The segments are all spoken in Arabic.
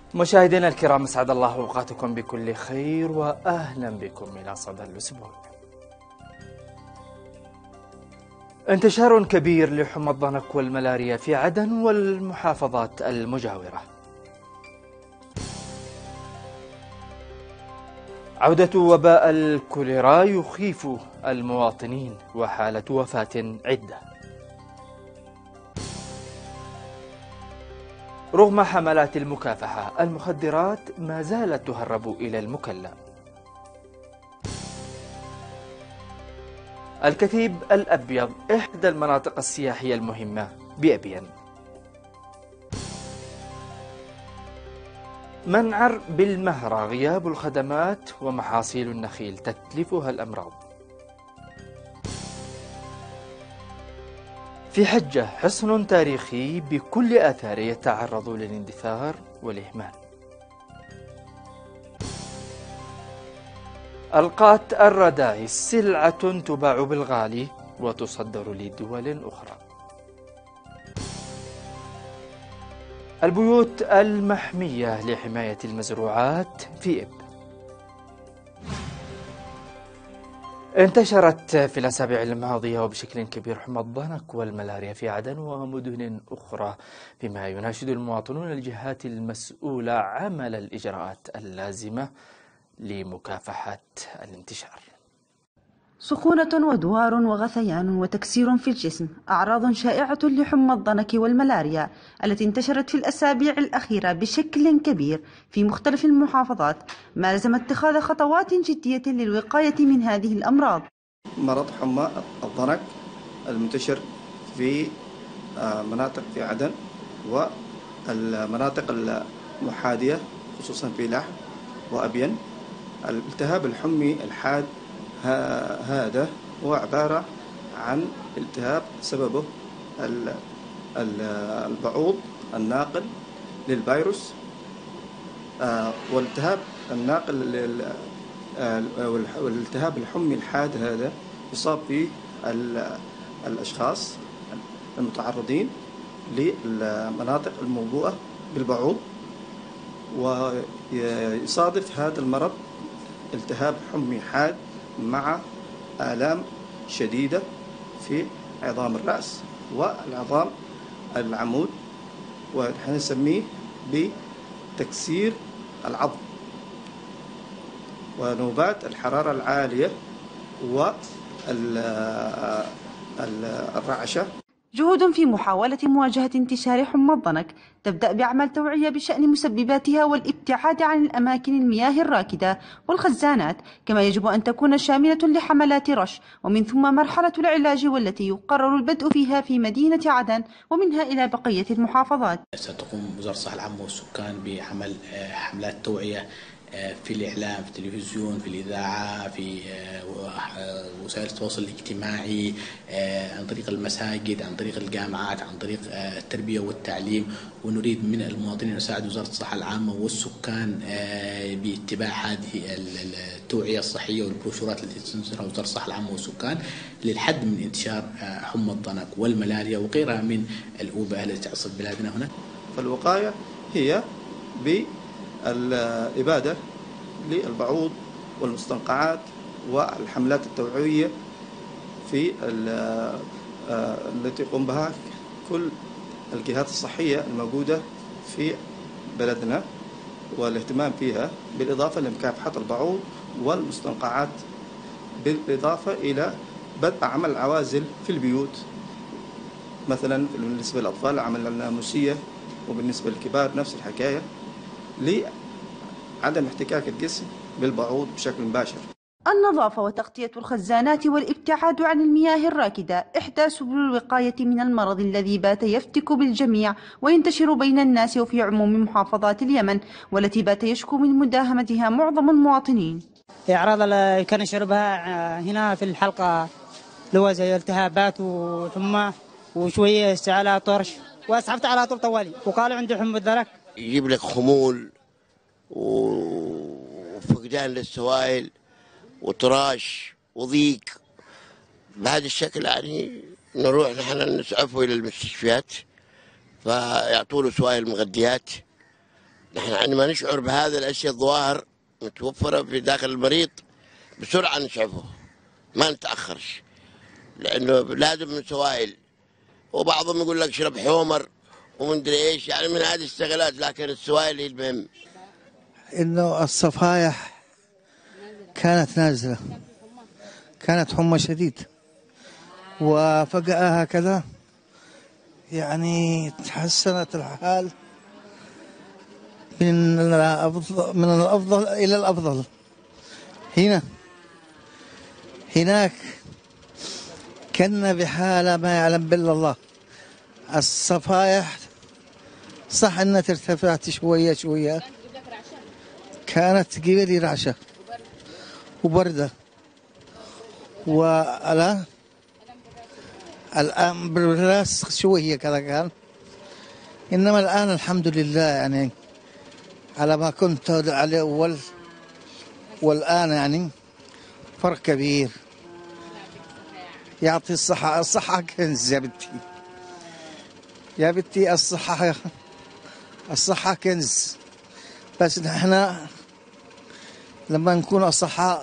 مشاهدينا الكرام، اسعد الله اوقاتكم بكل خير واهلا بكم الى صدى الاسبوع. انتشار كبير لحمى الضنك والملاريا في عدن والمحافظات المجاورة. عودة وباء الكوليرا يخيف المواطنين وحالة وفاة عدة. رغم حملات المكافحة، المخدرات ما زالت تهرب إلى المكلا. الكثيب الأبيض إحدى المناطق السياحية المهمة بأبين. منعر بالمهرة غياب الخدمات ومحاصيل النخيل تتلفها الأمراض. في حجة حصن تاريخي بكل آثاره يتعرض للاندثار والإهمال. ألقات الرذائذ سلعة تباع بالغالي وتصدر لدول أخرى. البيوت المحمية لحماية المزروعات في إب. انتشرت في الأسابيع الماضية وبشكل كبير حمى الضنك والملاريا في عدن ومدن أخرى، بما يناشد المواطنون الجهات المسؤولة عمل الإجراءات اللازمة لمكافحة الانتشار. سخونة ودوار وغثيان وتكسير في الجسم، أعراض شائعة لحمى الضنك والملاريا التي انتشرت في الأسابيع الأخيرة بشكل كبير في مختلف المحافظات، ما لزم اتخاذ خطوات جدية للوقاية من هذه الأمراض. مرض حمى الضنك المنتشر في مناطق في عدن والمناطق المحاذية خصوصا في لحم وأبين. الالتهاب الحمي الحاد هذا هو عبارة عن التهاب سببه البعوض الناقل للفيروس، والالتهاب الناقل والالتهاب الحمي الحاد هذا يصاب فيه الأشخاص المتعرضين للمناطق الموبوءة بالبعوض، ويصادف هذا المرض التهاب حمي حاد مع آلام شديدة في عظام الرأس والعظام العمود، ونحن نسميه بتكسير العظم ونوبات الحرارة العالية والرعشة. جهود في محاولة مواجهة انتشار حمى الضنك تبدأ بعمل توعية بشأن مسبباتها والابتعاد عن الأماكن المياه الراكدة والخزانات، كما يجب أن تكون شاملة لحملات رش ومن ثم مرحلة العلاج والتي يقرر البدء فيها في مدينة عدن ومنها إلى بقية المحافظات. ستقوم وزارة الصحة العامة والسكان بعمل حملات توعية في الإعلام، في التلفزيون، في الإذاعة، في وسائل التواصل الاجتماعي، عن طريق المساجد، عن طريق الجامعات، عن طريق التربية والتعليم. ونريد من المواطنين نساعد وزارة الصحة العامة والسكان باتباع هذه التوعية الصحية والبروشورات التي تنشرها وزارة الصحة العامة والسكان للحد من انتشار حمى الضنك والملاريا وغيرها من الأوبئة التي تعصف بلادنا هنا. فالوقاية هي الإبادة للبعوض والمستنقعات والحملات التوعوية في التي يقوم بها كل الجهات الصحية الموجودة في بلدنا والاهتمام فيها، بالإضافة لمكافحة البعوض والمستنقعات، بالإضافة إلى بدء عمل عوازل في البيوت، مثلا بالنسبة للأطفال عمل الناموسية، وبالنسبة للكبار نفس الحكاية، لعدم احتكاك الجسم بالبعوض بشكل مباشر. النظافة وتغطية الخزانات والابتعاد عن المياه الراكدة إحدى سبل الوقاية من المرض الذي بات يفتك بالجميع وينتشر بين الناس وفي عموم محافظات اليمن، والتي بات يشكو من مداهمتها معظم المواطنين. أعراض اللي كان يشعر بها هنا في الحلقة اللي هو زي التهابات وحمى وشوية استعالة طرش، وأسعفت على طول طوالي وقالوا عنده حمى الضنك. يجيب لك خمول وفقدان للسوائل وتراش وضيق. بهذا الشكل يعني نروح نحن نسعفه إلى المستشفيات فيعطوا له سوائل مغذيات نحن عندما نشعر بهذه الأشياء الظواهر متوفرة في داخل المريض بسرعة نسعفه، ما نتأخرش، لأنه لازم من سوائل. وبعضهم يقول لك شرب حومر ومندري ايش، يعني من هذه الشغلات، لكن السوائل هي المهم. انه الصفايح كانت نازلة، كانت حمى شديد، وفجأة هكذا يعني تحسنت الحال من الأفضل إلى الأفضل. هناك كنا بحالة ما يعلم بالله الله. الصفايح صح أنها ارتفعت شوية، كانت تجيب لي رعشة وبردة، والآن بالراس شوية كذا كان، إنما الآن الحمد لله يعني على ما كنت عليه أول والآن يعني فرق كبير. يعطي الصحة، الصحة كنز يا بنتي الصحة كنز، بس نحن لما نكون أصحاء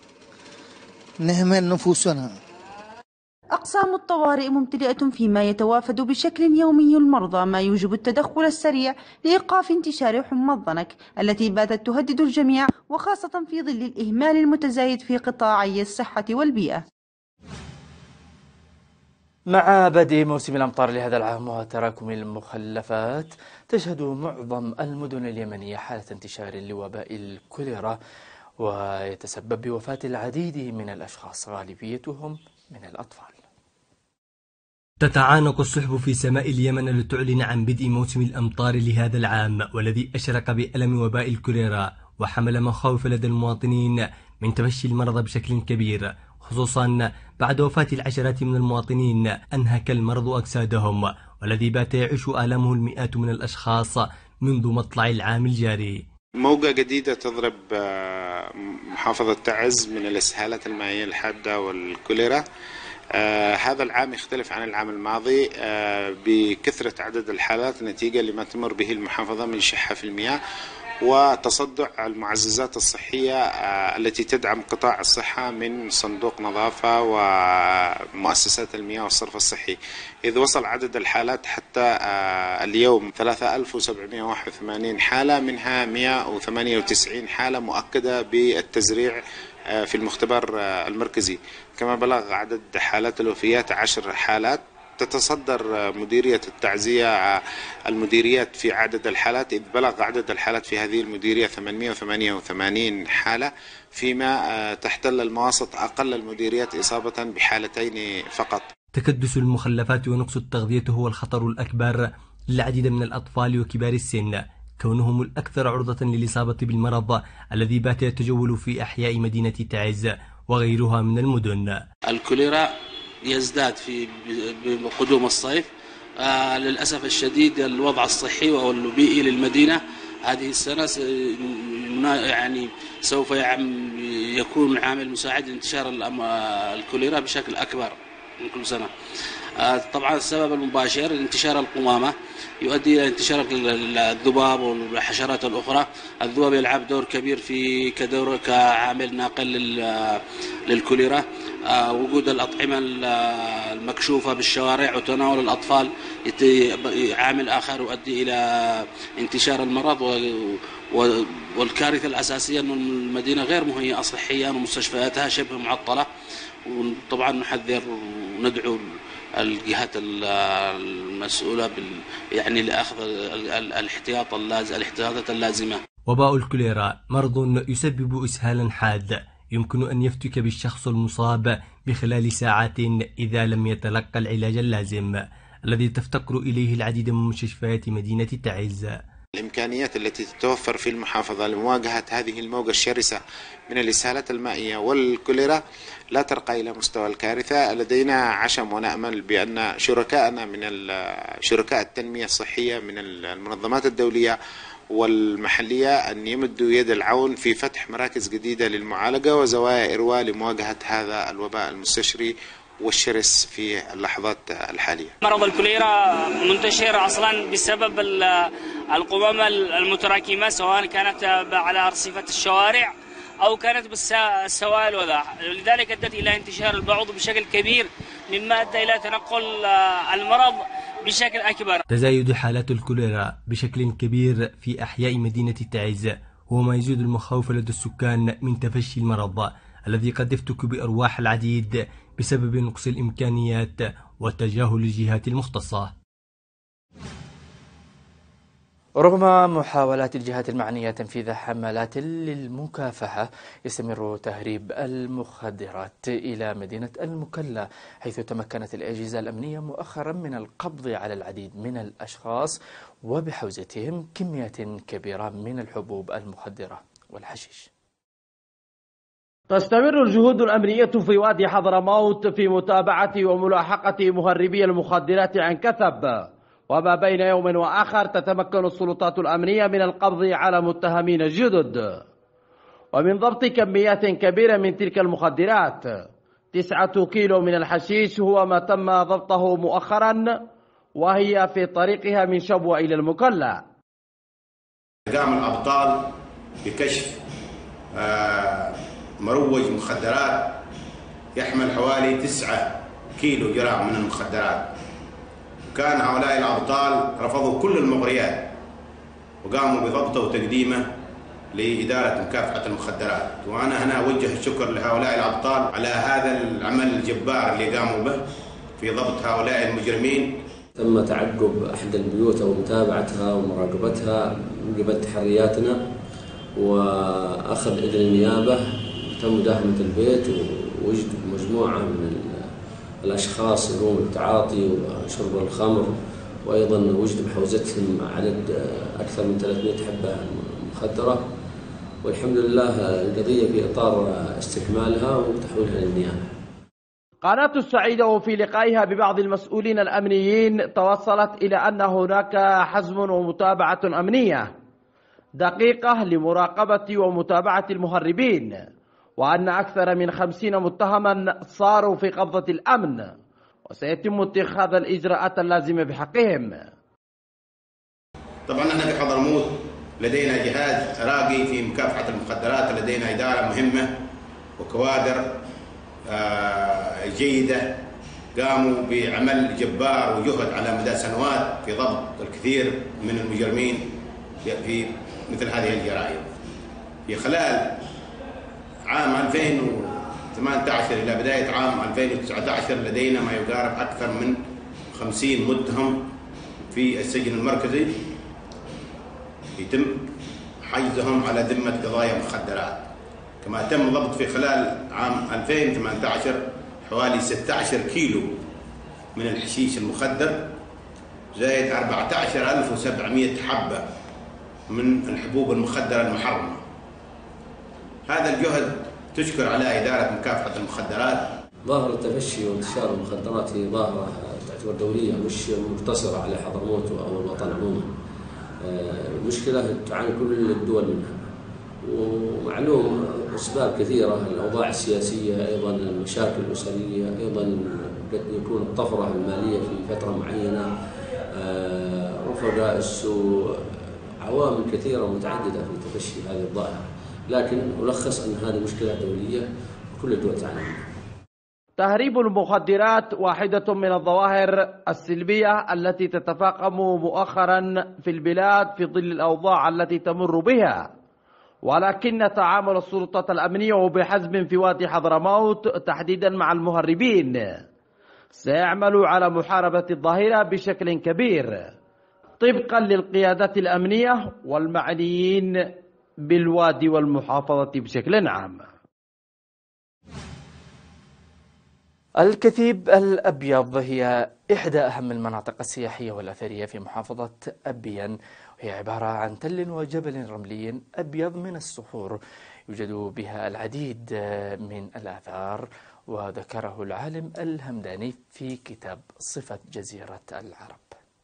نهمل نفوسنا. أقسام الطوارئ ممتلئة فيما يتوافد بشكل يومي المرضى، ما يوجب التدخل السريع لإيقاف انتشار حمى الضنك التي باتت تهدد الجميع، وخاصة في ظل الإهمال المتزايد في قطاعي الصحة والبيئة. مع بدء موسم الأمطار لهذا العام وتراكم المخلفات، تشهد معظم المدن اليمنية حالة انتشار لوباء الكوليرا، ويتسبب بوفاة العديد من الأشخاص غالبيتهم من الأطفال. تتعانق السحب في سماء اليمن لتعلن عن بدء موسم الأمطار لهذا العام، والذي أشرق بألم وباء الكوليرا وحمل مخاوف لدى المواطنين من تفشي المرض بشكل كبير، خصوصا بعد وفاة العشرات من المواطنين أنهك المرض أجسادهم، والذي بات يعيش آلامه المئات من الأشخاص منذ مطلع العام الجاري. موجة جديدة تضرب محافظة تعز من الإسهالات المائية الحادة والكوليرا. هذا العام يختلف عن العام الماضي بكثرة عدد الحالات نتيجة لما تمر به المحافظة من شحة في المياه وتصدع المعززات الصحية التي تدعم قطاع الصحة من صندوق نظافة ومؤسسات المياه والصرف الصحي، إذ وصل عدد الحالات حتى اليوم 3781 حالة، منها 198 حالة مؤكدة بالتزريع في المختبر المركزي، كما بلغ عدد حالات الوفيات 10 حالات. تتصدر مديرية التعزية المديريات في عدد الحالات، إذ بلغ عدد الحالات في هذه المديرية 888 حالة، فيما تحتل المواسط أقل المديريات إصابة بحالتين فقط. تكدس المخلفات ونقص التغذية هو الخطر الأكبر للعديد من الأطفال وكبار السن، كونهم الأكثر عرضة للإصابة بالمرض الذي بات يتجول في أحياء مدينة تعز وغيرها من المدن. الكوليرا يزداد في بقدوم الصيف. للأسف الشديد الوضع الصحي والبيئي للمدينة هذه السنة يعني سوف يكون عامل مساعد لانتشار الكوليرا بشكل أكبر من كل سنة. طبعا السبب المباشر انتشار القمامة يؤدي إلى انتشار الذباب والحشرات الأخرى. الذباب يلعب دور كبير في كعامل ناقل للكوليرا. وجود الأطعمة المكشوفة بالشوارع وتناول الأطفال عامل آخر يؤدي إلى انتشار المرض. والكارثة الأساسية أن المدينة غير مهيئة صحيا ومستشفياتها شبه معطلة. وطبعا نحذر وندعو الجهات المسؤولة يعني لأخذ الاحتياطات اللازمة. وباء الكوليرا مرض يسبب إسهالا حاد يمكن أن يفتك بالشخص المصاب بخلال ساعات إذا لم يتلقى العلاج اللازم، الذي تفتقر إليه العديد من مستشفيات مدينة تعز. الإمكانيات التي تتوفر في المحافظة لمواجهة هذه الموجة الشرسة من الإسهالات المائية والكوليرا لا ترقى إلى مستوى الكارثة. لدينا عشم ونأمل بأن شركائنا من شركاء التنمية الصحية من المنظمات الدولية والمحلية أن يمدوا يد العون في فتح مراكز جديدة للمعالجة وزوايا إرواء لمواجهة هذا الوباء المستشري والشرس في اللحظات الحالية. مرض الكوليرا منتشر أصلا بسبب القمم المتراكمة، سواء كانت على أرصفة الشوارع أو كانت بالسوائل وذا، لذلك أدت إلى انتشار البعوض بشكل كبير، مما أدى إلى تنقل المرض بشكل أكبر. تزايد حالات الكوليرا بشكل كبير في أحياء مدينة تعز هو ما يزيد المخاوف لدى السكان من تفشي المرض الذي قد يفتك بأرواح العديد بسبب نقص الإمكانيات وتجاهل الجهات المختصة. رغم محاولات الجهات المعنية تنفيذ حملات للمكافحة، يستمر تهريب المخدرات إلى مدينة المكلا، حيث تمكنت الأجهزة الأمنية مؤخرا من القبض على العديد من الأشخاص وبحوزتهم كميات كبيرة من الحبوب المخدرة والحشيش. تستمر الجهود الأمنية في وادي حضرموت في متابعة وملاحقة مهربي المخدرات عن كثب، وما بين يوم وآخر تتمكن السلطات الأمنية من القبض على متهمين جدد ومن ضبط كميات كبيرة من تلك المخدرات. 9 كيلو من الحشيش هو ما تم ضبطه مؤخرا، وهي في طريقها من شبوة إلى المكلا. قام الأبطال بكشف مروج مخدرات يحمل حوالي 9 كيلو جرام من المخدرات. كان هؤلاء الأبطال رفضوا كل المغريات وقاموا بضبطه وتقديمه لإدارة مكافحة المخدرات، وأنا هنا أوجه الشكر لهؤلاء الأبطال على هذا العمل الجبار اللي قاموا به في ضبط هؤلاء المجرمين. تم تعقب أحد البيوت ومتابعتها ومراقبتها من قبل تحرياتنا وأخذ إذن النيابة. تم مداهمة البيت ووجد مجموعة من الأشخاص يقوموا بالتعاطي وشرب الخمر، وأيضا وجد بحوزتهم عدد أكثر من 300 حبة مخدرة، والحمد لله القضية في إطار استكمالها وتحويلها للنيابة. قناة السعيدة وفي لقائها ببعض المسؤولين الأمنيين توصلت إلى أن هناك حزم ومتابعة أمنية دقيقة لمراقبة ومتابعة المهربين، وأن أكثر من 50 متهما صاروا في قبضة الأمن، وسيتم اتخاذ الإجراءات اللازمة بحقهم. طبعا نحن في حضرموت لدينا جهاز راقي في مكافحة المخدرات، لدينا إدارة مهمة وكوادر جيدة قاموا بعمل جبار وجهد على مدى سنوات في ضبط الكثير من المجرمين في مثل هذه الجرائم. في خلال عام 2018 إلى بداية عام 2019 لدينا ما يقارب أكثر من 50 متهم في السجن المركزي يتم حجزهم على ذمة قضايا مخدرات. كما تم ضبط في خلال عام 2018 حوالي 16 كيلو من الحشيش المخدر، زائد 14700 حبة من الحبوب المخدرة المحرمة. هذا الجهد تشكر على إدارة مكافحة المخدرات. ظاهرة تفشي وانتشار المخدرات هي ظاهرة تعتبر دولية، مش مقتصرة على حضرموت أو الوطن عموما. مشكلة تعاني كل الدول منها، ومعلوم أسباب كثيرة، الأوضاع السياسية، أيضا المشاكل الأسرية، أيضا قد يكون الطفرة المالية في فترة معينة، رفقاء السوء، عوامل كثيرة متعددة في تفشي هذه الظاهرة، لكن ألخص أن هذه مشكلة دولية وكل الدول تعاني منها. تهريب المخدرات واحدة من الظواهر السلبية التي تتفاقم مؤخرا في البلاد في ظل الأوضاع التي تمر بها، ولكن تعامل السلطات الأمنية بحزم في وادي حضرموت تحديدا مع المهربين سيعمل على محاربة الظاهرة بشكل كبير طبقا للقيادات الأمنية والمعنيين بالوادي والمحافظة بشكل عام. الكثيب الأبيض هي إحدى أهم المناطق السياحية والأثرية في محافظة أبين، وهي عبارة عن تل وجبل رملي أبيض من الصخور يوجد بها العديد من الآثار، وذكره العالم الهمداني في كتاب صفة جزيرة العرب.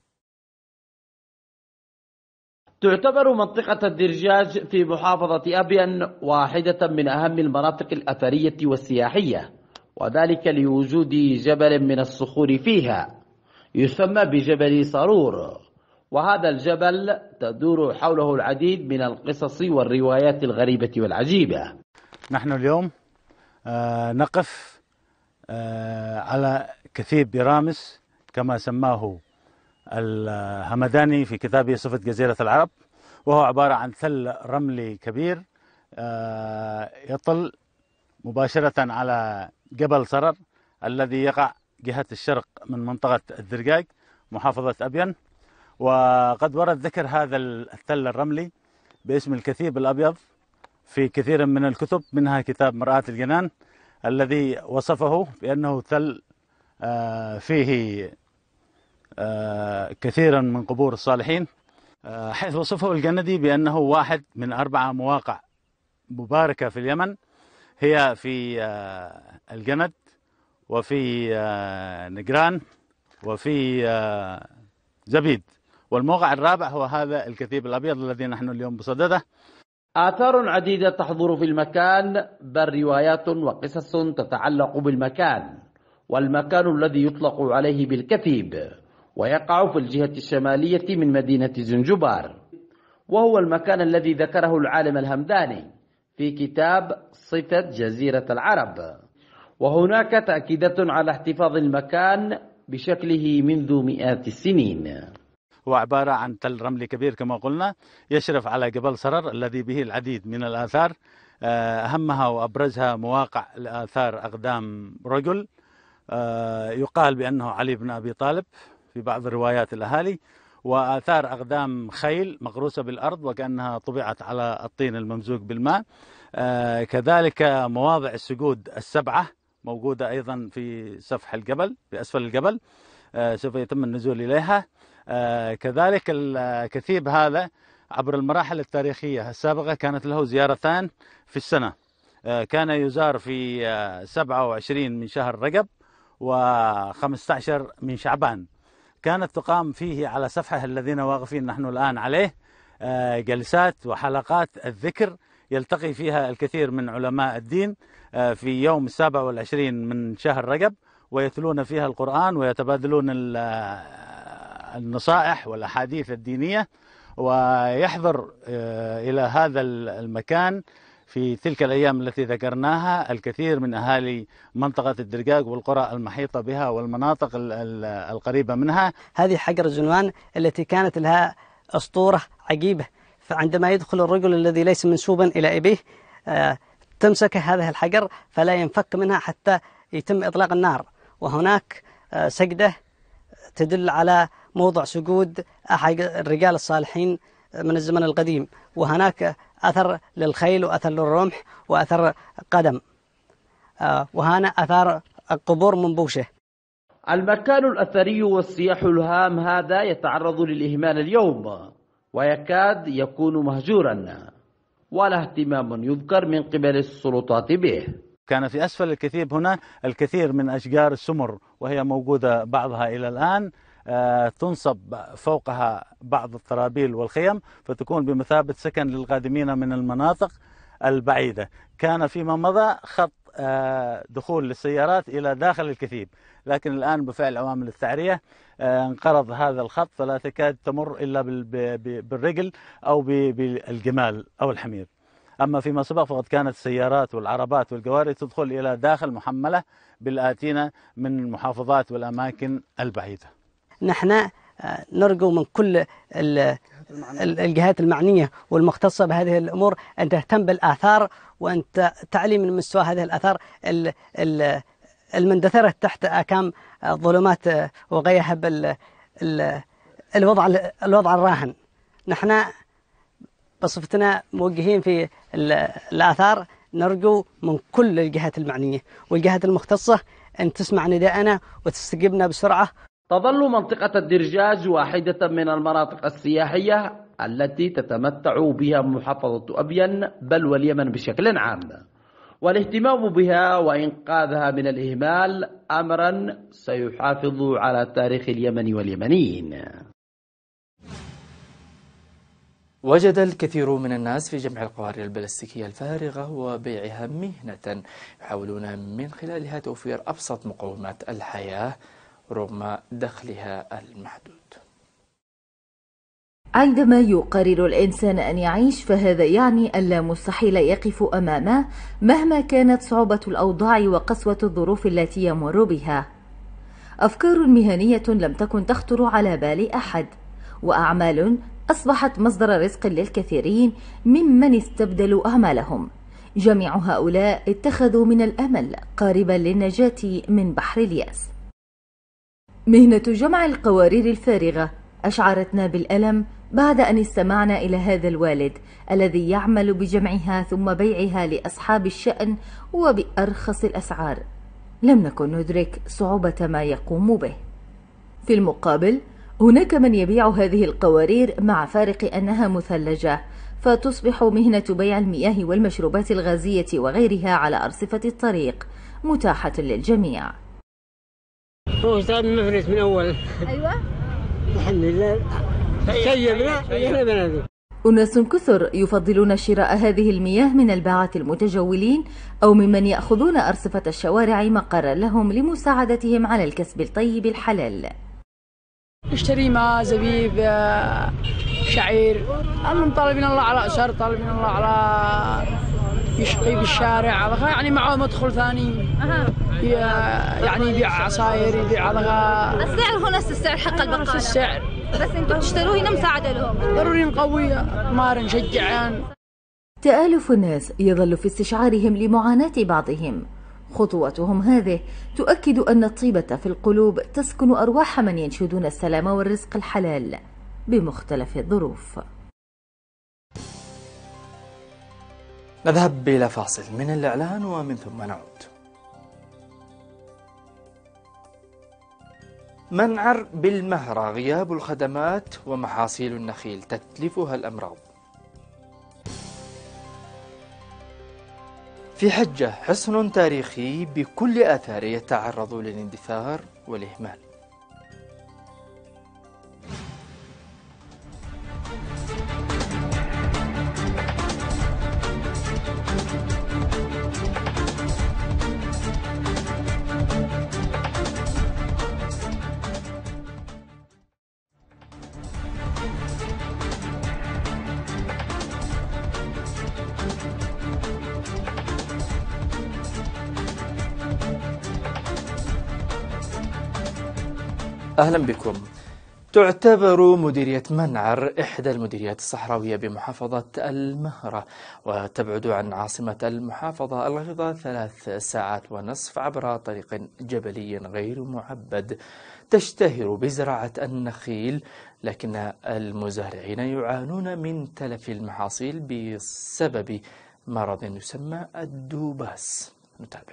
تعتبر منطقة الدرجاج في محافظة أبين واحدة من أهم المناطق الأثرية والسياحية، وذلك لوجود جبل من الصخور فيها يسمى بجبل صارور، وهذا الجبل تدور حوله العديد من القصص والروايات الغريبة والعجيبة. نحن اليوم نقف على كثيب برامس كما سماه الهمداني في كتابه صفة جزيرة العرب، وهو عبارة عن ثل رملي كبير يطل مباشرة على جبل صرر الذي يقع جهة الشرق من منطقة الدرقاق محافظة أبين. وقد ورد ذكر هذا الثل الرملي باسم الكثيب الأبيض في كثير من الكتب، منها كتاب مرآة الجنان الذي وصفه بأنه ثل فيه كثيرا من قبور الصالحين، حيث وصفه الجندي بأنه واحد من 4 مواقع مباركة في اليمن، هي في الجند وفي نجران وفي زبيد، والموقع الرابع هو هذا الكثيب الأبيض الذي نحن اليوم بصدده. آثار عديدة تحضر في المكان، بل روايات وقصص تتعلق بالمكان، والمكان الذي يطلق عليه بالكثيب ويقع في الجهة الشمالية من مدينة زنجبار، وهو المكان الذي ذكره العالم الهمداني في كتاب صفة جزيرة العرب. وهناك تأكيدات على احتفاظ المكان بشكله منذ مئات السنين. هو عبارة عن تل رملي كبير كما قلنا يشرف على جبل صرر الذي به العديد من الآثار، أهمها وأبرزها مواقع لآثار أقدام رجل يقال بأنه علي بن أبي طالب في بعض روايات الأهالي، وآثار أقدام خيل مغروسة بالأرض وكأنها طبعت على الطين الممزوج بالماء، كذلك مواضع السجود ال7 موجودة أيضا في سفح الجبل في أسفل الجبل، سوف يتم النزول إليها. كذلك الكثيب هذا عبر المراحل التاريخية السابقة كانت له زيارتان في السنة، كان يزار في 27 من شهر رجب و15 من شعبان، كانت تقام فيه على سفحه الذين واقفين نحن الآن عليه جلسات وحلقات الذكر يلتقي فيها الكثير من علماء الدين في يوم 27 من شهر رجب، ويتلون فيها القرآن ويتبادلون النصائح والأحاديث الدينية. ويحضر إلى هذا المكان في تلك الأيام التي ذكرناها الكثير من أهالي منطقة الدرقاق والقرى المحيطة بها والمناطق القريبة منها. هذه حجر الزنوان التي كانت لها أسطورة عجيبة، فعندما يدخل الرجل الذي ليس منسوبا إلى أبيه تمسك هذه الحجر فلا ينفك منها حتى يتم إطلاق النار. وهناك سجدة تدل على موضع سجود أحد الرجال الصالحين من الزمن القديم، وهناك أثر للخيل وأثر للرمح وأثر قدم، وهنا أثار قبور منبوشة. المكان الأثري والسياح الهام هذا يتعرض للإهمال اليوم ويكاد يكون مهجورا، ولا اهتمام يذكر من قبل السلطات به. كان في أسفل الكثيب هنا الكثير من أشجار السمر، وهي موجودة بعضها إلى الآن، تنصب فوقها بعض الطرابيل والخيم فتكون بمثابة سكن للقادمين من المناطق البعيدة. كان فيما مضى خط دخول للسيارات إلى داخل الكثيب، لكن الآن بفعل عوامل التعرية انقرض هذا الخط فلا تكاد تمر إلا بالرجل أو بالجمال أو الحمير. أما فيما سبق فقد كانت السيارات والعربات والجواري تدخل إلى داخل محملة بالآتين من المحافظات والأماكن البعيدة. نحن نرجو من كل الجهات المعنية والمختصة بهذه الأمور أن تهتم بالآثار، وأن تعلي من مستوى هذه الآثار المندثرة تحت أكام الظلمات وغيها الوضع الراهن. نحن بصفتنا موجهين في الآثار نرجو من كل الجهات المعنية والجهات المختصة أن تسمع نداءنا وتستجيبنا بسرعة. تظل منطقة الدرجاج واحدة من المناطق السياحية التي تتمتع بها محافظة أبين بل واليمن بشكل عام، والاهتمام بها وإنقاذها من الإهمال أمرا سيحافظ على تاريخ اليمن واليمنيين. وجد الكثير من الناس في جمع القوارير البلاستيكية الفارغة وبيعها مهنة يحاولون من خلالها توفير أبسط مقومات الحياة رغم دخلها المحدود. عندما يقرر الإنسان أن يعيش فهذا يعني أن لا مستحيل يقف أمامه مهما كانت صعوبة الأوضاع وقسوة الظروف التي يمر بها. أفكار مهنية لم تكن تخطر على بال أحد، وأعمال أصبحت مصدر رزق للكثيرين ممن استبدلوا أعمالهم. جميع هؤلاء اتخذوا من الأمل قاربا للنجاة من بحر اليأس. مهنة جمع القوارير الفارغة أشعرتنا بالألم بعد أن استمعنا إلى هذا الوالد الذي يعمل بجمعها ثم بيعها لأصحاب الشأن وبأرخص الأسعار. لم نكن ندرك صعوبة ما يقوم به. في المقابل هناك من يبيع هذه القوارير مع فارق أنها مثلجة، فتصبح مهنة بيع المياه والمشروبات الغازية وغيرها على أرصفة الطريق متاحة للجميع. هو صار مفلس من أول. أيوة الحمد لله سيبنا. أناس كثر يفضلون شراء هذه المياه من الباعة المتجولين أو ممن يأخذون أرصفة الشوارع مقرا لهم لمساعدتهم على الكسب الطيب الحلال. نشتري ماء، زبيب، شعير. المهم طالبين الله على أسر، طالبين الله على يشقي بالشارع، يعني معه مدخل ثاني. يعني يبيع عصاير، يبيع السعر هو نفس السعر حق البقالة. نفس السعر، بس انتم تشتروه هنا مساعدة لهم. ضروري نقوي مار نشجعان. تآلف الناس يظل في استشعارهم لمعاناة بعضهم. خطواتهم هذه تؤكد أن الطيبة في القلوب تسكن أرواح من ينشدون السلام والرزق الحلال بمختلف الظروف. نذهب إلى فاصل من الإعلان ومن ثم نعود. منعر بالمهرة، غياب الخدمات ومحاصيل النخيل تتلفها الأمراض. في حجة حصن تاريخي بكل آثاره يتعرض للاندثار والإهمال. أهلا بكم. تعتبر مديرية منعر إحدى المديريات الصحراوية بمحافظة المهرة، وتبعد عن عاصمة المحافظة الغيضة 3 ساعات ونصف عبر طريق جبلي غير معبد. تشتهر بزراعة النخيل، لكن المزارعين يعانون من تلف المحاصيل بسبب مرض يسمى الدوباس. نتابع.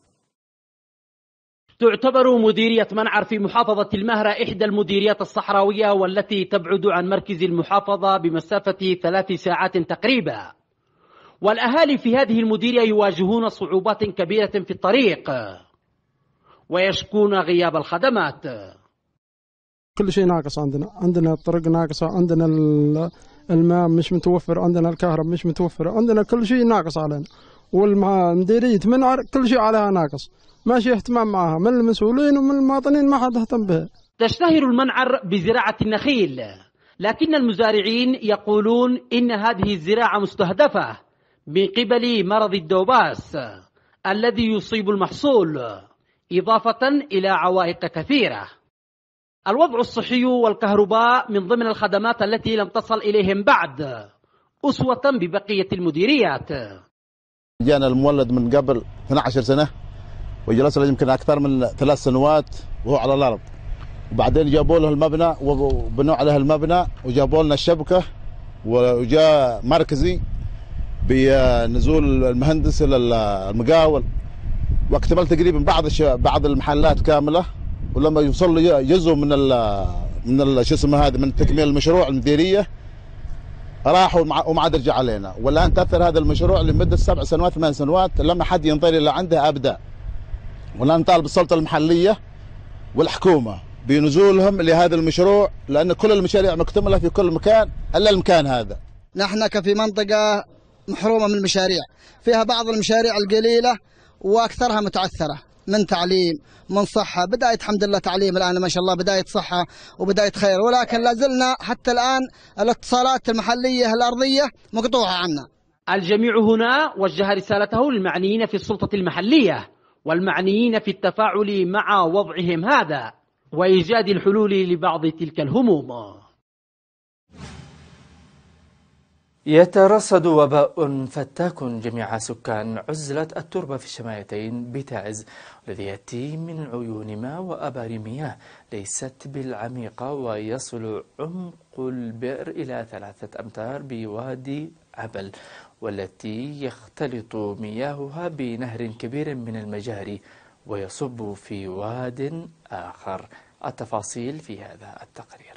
تعتبر مديرية منعر في محافظة المهرة إحدى المديريات الصحراوية، والتي تبعد عن مركز المحافظة بمسافة 3 ساعات تقريبا. والأهالي في هذه المديرية يواجهون صعوبات كبيرة في الطريق، ويشكون غياب الخدمات. كل شيء ناقص عندنا الطرق ناقصة، عندنا الماء مش متوفر، عندنا الكهرباء مش متوفر، عندنا كل شيء ناقص علينا. والمديرية منعر كل شيء عليها ناقص، ماشي اهتمام معها من المسؤولين ومن المواطنين، ما حد اهتم بها. تشتهر المنعر بزراعة النخيل، لكن المزارعين يقولون إن هذه الزراعة مستهدفة من قبل مرض الدوباس الذي يصيب المحصول، إضافة إلى عوائق كثيرة. الوضع الصحي والكهرباء من ضمن الخدمات التي لم تصل إليهم بعد، أسوة ببقية المديريات. جانا المولد من قبل 12 سنة، وجلس له يمكن أكثر من 3 سنوات وهو على الأرض، وبعدين جابوا له المبنى وبنوا عليه المبنى، وجابوا لنا الشبكة، وجاء مركزي بنزول المهندس إلى المقاول، واكتمل تقريبا بعض المحلات كاملة. ولما يوصل له جزء من شو اسمه هذا من تكميل المشروع المديرية، راحوا وما عاد رجع علينا. والآن تأثر هذا المشروع لمدة 7 سنوات 8 سنوات لما حد ينطر إلى عنده أبدا. والآن نطالب السلطة المحلية والحكومة بنزولهم لهذا المشروع، لأن كل المشاريع مكتملة في كل مكان إلا المكان هذا. نحن كفي منطقة محرومة من المشاريع، فيها بعض المشاريع القليلة وأكثرها متعثرة. من تعليم من صحة. بداية الحمد لله تعليم الآن ما شاء الله بداية صحة وبداية خير، ولكن لازلنا حتى الآن الاتصالات المحلية الأرضية مقطوعة عنا. الجميع هنا وجه رسالته للمعنيين في السلطة المحلية والمعنيين في التفاعل مع وضعهم هذا وإيجاد الحلول لبعض تلك الهموم. يترصد وباء فتاك جميع سكان عزلة التربة في الشمايتين بتعز، الذي يأتي من عيون ماء وأبار مياه ليست بالعميقة، ويصل عمق البئر إلى 3 أمتار بوادي عبل، والتي يختلط مياهها بنهر كبير من المجاري ويصب في واد آخر. التفاصيل في هذا التقرير.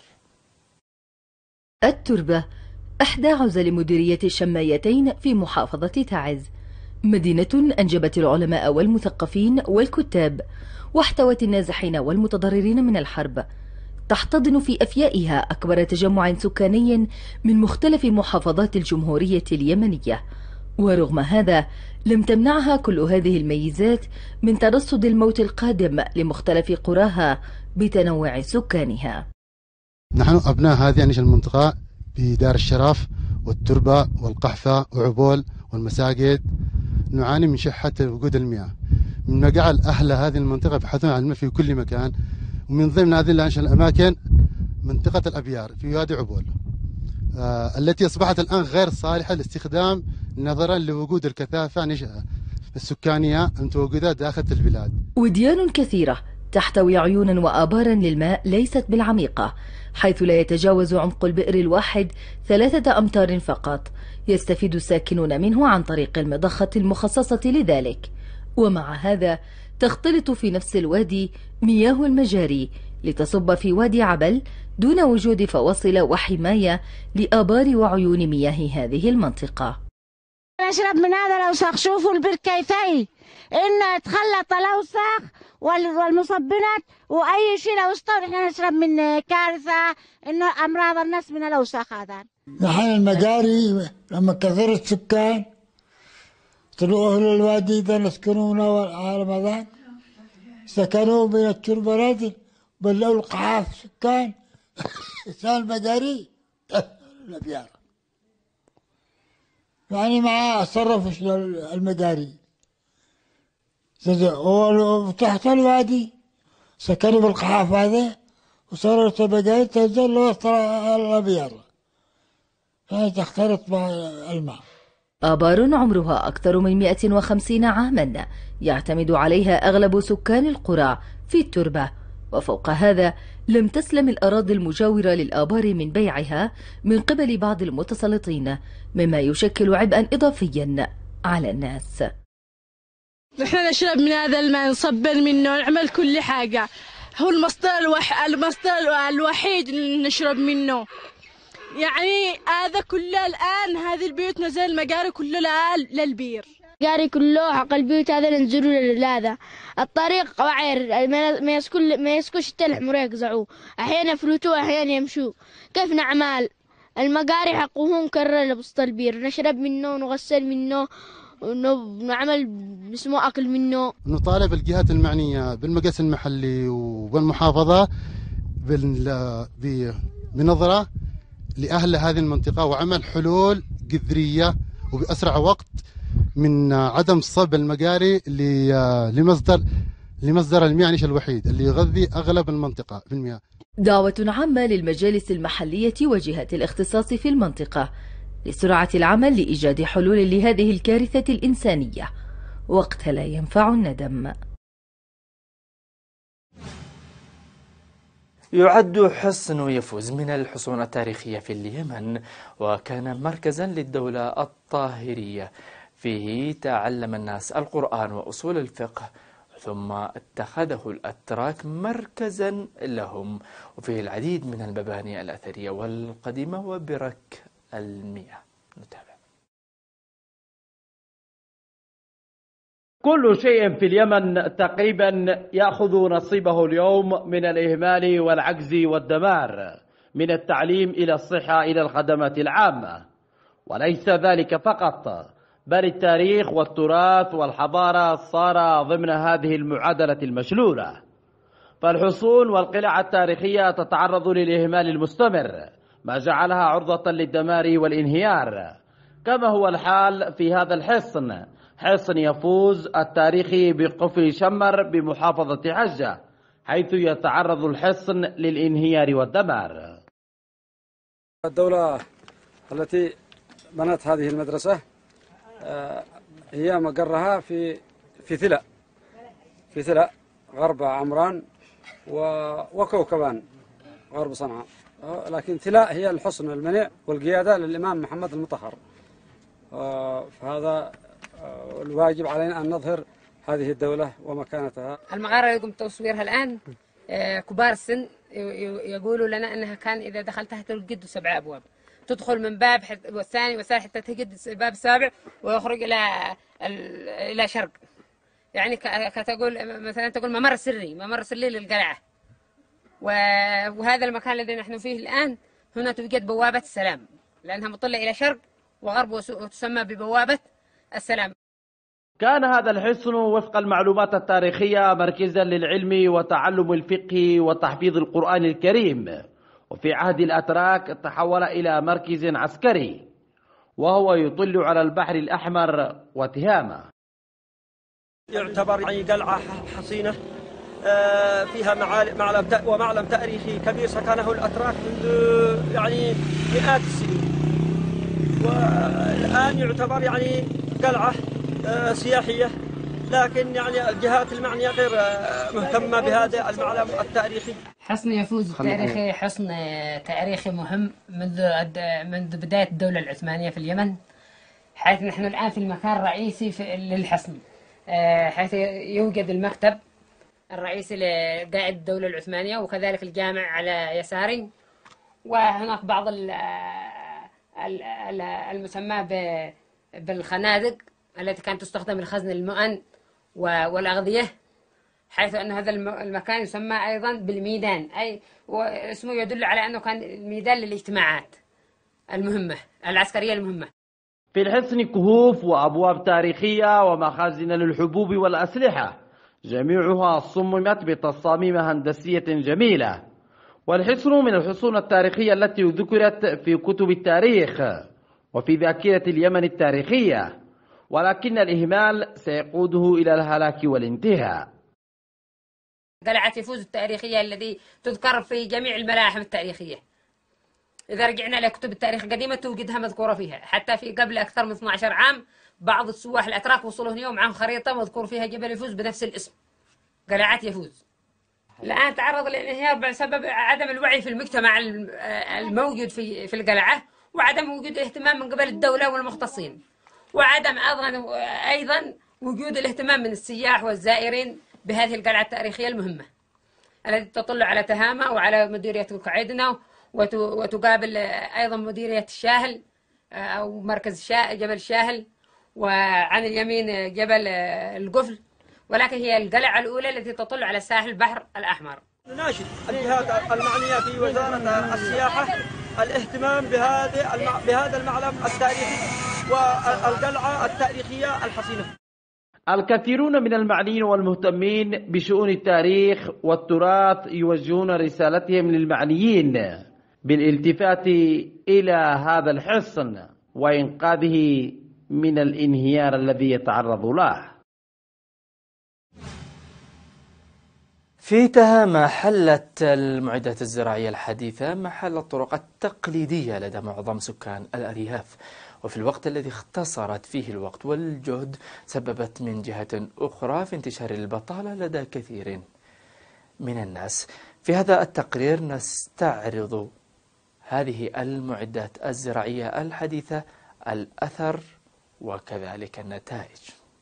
التربة إحدى عزل مديرية الشمايتين في محافظة تعز، مدينة أنجبت العلماء والمثقفين والكتاب، واحتوت النازحين والمتضررين من الحرب، تحتضن في أفيائها أكبر تجمع سكاني من مختلف محافظات الجمهورية اليمنية. ورغم هذا لم تمنعها كل هذه الميزات من ترصد الموت القادم لمختلف قراها بتنوع سكانها. نحن أبناء هذه المنطقة بدار الشرف والتربة والقحفة وعبول والمساجد نعاني من شحة وجود المياه، مما جعل أهل هذه المنطقة يبحثون عن الماء في كل مكان. ومن ضمن هذه الأماكن منطقة الأبيار في وادي عبول، التي أصبحت الآن غير صالحة للاستخدام نظرا لوجود الكثافة السكانية المتواجدة داخل البلاد. وديان كثيرة تحتوي عيونا وآبارا للماء ليست بالعميقة، حيث لا يتجاوز عمق البئر الواحد 3 أمتار فقط، يستفيد الساكنون منه عن طريق المضخة المخصصة لذلك. ومع هذا تختلط في نفس الوادي مياه المجاري لتصب في وادي عبل دون وجود فواصل وحماية لآبار وعيون مياه هذه المنطقة. نشرب من هذا الأوساخ، شوفوا البئر كيف هي، إنه تخلط الأوساخ والمصبنات وأي شيء لو استوى إحنا نشرب من كارثة إنه أمراض الناس من الأوساخ هذا. نحن المجاري لما كثر السكان طلعوا أهل الوادي ذا يسكنون والعالم هذا سكنوا بين التربة نازل بلوا القحاف سكان سال المجاري الأبيار يعني معاه صرف المجاري وتحت الوادي سكنوا بالقحاف هذا وصارت المجاري تنزل وسط الأبيار يعني تختلط مع الماء. آبار عمرها أكثر من 150 عاما يعتمد عليها أغلب سكان القرى في التربة، وفوق هذا لم تسلم الأراضي المجاورة للآبار من بيعها من قبل بعض المتسلطين، مما يشكل عبئا إضافيا على الناس. نحن نشرب من هذا الماء، نصبر منه، نعمل كل حاجة، هو المصدر الوحيد اللي نشرب منه. يعني هذا كله الآن هذه البيوت نزل المجاري كله الآن للبير، المجاري كله حق البيوت هذا ننزلوا لهذا الطريق وعير ما يسكوش التلح مريق زعوه، أحيانا يفلتوه أحيانا يمشوا. كيف نعمل المجاري حقهم كرر لبسط البير، نشرب منه ونغسل منه ونعمل اسمه أكل منه. نطالب الجهات المعنية بالمجلس المحلي وبالمحافظة بنظرة لأهل هذه المنطقة وعمل حلول جذرية وبأسرع وقت من عدم صب المجاري لمصدر المياه الوحيد اللي يغذي أغلب المنطقة بالمياه. دعوة عامة للمجالس المحلية وجهات الاختصاص في المنطقة لسرعة العمل لإيجاد حلول لهذه الكارثة الإنسانية وقت لا ينفع الندم. يعد حصن يفوز من الحصون التاريخية في اليمن، وكان مركزا للدولة الطاهرية، فيه تعلم الناس القرآن وأصول الفقه، ثم اتخذه الأتراك مركزا لهم، وفيه العديد من المباني الأثرية والقديمة وبرك المياه. نتابع. كل شيء في اليمن تقريبا يأخذ نصيبه اليوم من الإهمال والعجز والدمار، من التعليم إلى الصحة إلى الخدمات العامة. وليس ذلك فقط، بل التاريخ والتراث والحضارة صار ضمن هذه المعادلة المشلولة. فالحصون والقلاع التاريخية تتعرض للإهمال المستمر، ما جعلها عرضة للدمار والانهيار، كما هو الحال في هذا الحصن، حصن يفوز التاريخي بقفل شمر بمحافظة حجة، حيث يتعرض الحصن للانهيار والدمار. الدولة التي بنت هذه المدرسة هي مقرها في ثلأ غرب عمران وكوكبان غرب صنعاء، لكن ثلأ هي الحصن المنيع والقيادة للإمام محمد المطهر. فهذا الواجب علينا أن نظهر هذه الدولة ومكانتها. المغارة اللي قمت تصويرها الآن كبار السن يقولوا لنا أنها كان إذا دخلتها تجد 7 أبواب، تدخل من باب والثاني والثالث حتى تجد الباب السابع ويخرج إلى شرق، يعني كتقول مثلا تقول ممر سري للقلعة. وهذا المكان الذي نحن فيه الآن هنا توجد بوابة السلام، لأنها مطلة إلى شرق وغرب وتسمى ببوابة السلام. كان هذا الحصن وفق المعلومات التاريخية مركزا للعلم وتعلم الفقه وتحفيظ القرآن الكريم، وفي عهد الأتراك تحول إلى مركز عسكري، وهو يطل على البحر الأحمر وتهامة. يعتبر قلعة حصينة فيها معلم تاريخي كبير سكنه الأتراك منذ مئات السنين، والآن يعتبر قلعة سياحية، لكن الجهات المعنية غير مهتمة بهذا المعلم التاريخي. حصن يفوز التاريخي حصن تاريخي مهم منذ بداية الدولة العثمانية في اليمن، حيث نحن الآن في المكان الرئيسي للحصن، حيث يوجد المكتب الرئيسي لقائد الدولة العثمانية، وكذلك الجامع على يساري، وهناك بعض المسمى بالخنادق التي كانت تستخدم لخزن المؤن والأغذية، حيث أن هذا المكان يسمى أيضا بالميدان، أي واسمه يدل على أنه كان الميدان للاجتماعات المهمة العسكرية المهمة. في الحصن كهوف وأبواب تاريخية ومخازن للحبوب والأسلحة، جميعها صممت بتصاميم هندسية جميلة. والحصن من الحصون التاريخية التي ذكرت في كتب التاريخ وفي ذاكرة اليمن التاريخية، ولكن الإهمال سيقوده إلى الهلاك والانتهاء. قلعة يفوز التاريخية الذي تذكر في جميع الملاحم التاريخية، إذا رجعنا لكتب التاريخ القديمة توجدها مذكورة فيها، حتى في قبل أكثر من 12 عام بعض السواح الأتراك وصلوا هنا ومعهم خريطة مذكور فيها جبل يفوز بنفس الاسم، قلعة يفوز. الآن تعرض للانهيار بسبب عدم الوعي في المجتمع الموجود في القلعة، وعدم وجود اهتمام من قبل الدولة والمختصين، وعدم أيضا وجود الاهتمام من السياح والزائرين بهذه القلعة التاريخية المهمة التي تطل على تهامة وعلى مديرية القعيدنة، وتقابل أيضا مديرية الشاهل أو مركز جبل الشاهل، وعن اليمين جبل القفل، ولكن هي القلعة الأولى التي تطل على ساحل البحر الأحمر. نناشد الجهات المعنية في وزارة السياحة الاهتمام بهذا المعلم التاريخي والقلعة التاريخية الحصينة. الكثيرون من المعنيين والمهتمين بشؤون التاريخ والتراث يوجهون رسالتهم للمعنيين بالالتفات إلى هذا الحصن وإنقاذه من الانهيار الذي يتعرض له. في تهامة حلت المعدات الزراعية الحديثة محل الطرق التقليدية لدى معظم سكان الأرياف، وفي الوقت الذي اختصرت فيه الوقت والجهد سببت من جهة أخرى في انتشار البطالة لدى كثير من الناس. في هذا التقرير نستعرض هذه المعدات الزراعية الحديثة، الأثر وكذلك النتائج.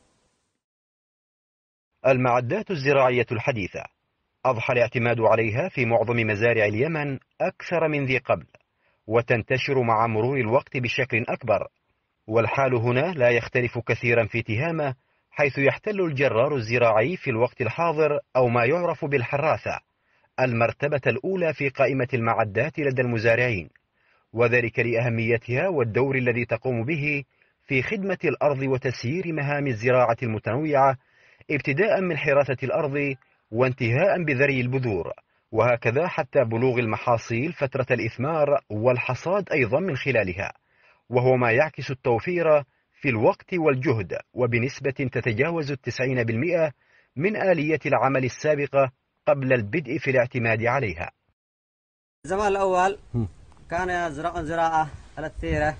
المعدات الزراعية الحديثة أضحى الاعتماد عليها في معظم مزارع اليمن أكثر من ذي قبل، وتنتشر مع مرور الوقت بشكل أكبر. والحال هنا لا يختلف كثيرا في تهامة، حيث يحتل الجرار الزراعي في الوقت الحاضر أو ما يعرف بالحراثة المرتبة الأولى في قائمة المعدات لدى المزارعين، وذلك لأهميتها والدور الذي تقوم به في خدمة الأرض وتسيير مهام الزراعة المتنوعة، ابتداء من حراثة الأرض وانتهاء بذري البذور، وهكذا حتى بلوغ المحاصيل فترة الإثمار والحصاد أيضا من خلالها، وهو ما يعكس التوفير في الوقت والجهد وبنسبة تتجاوز 90% من آلية العمل السابقة قبل البدء في الاعتماد عليها. الزمان الأول كان يزرعون زراعة الثيرة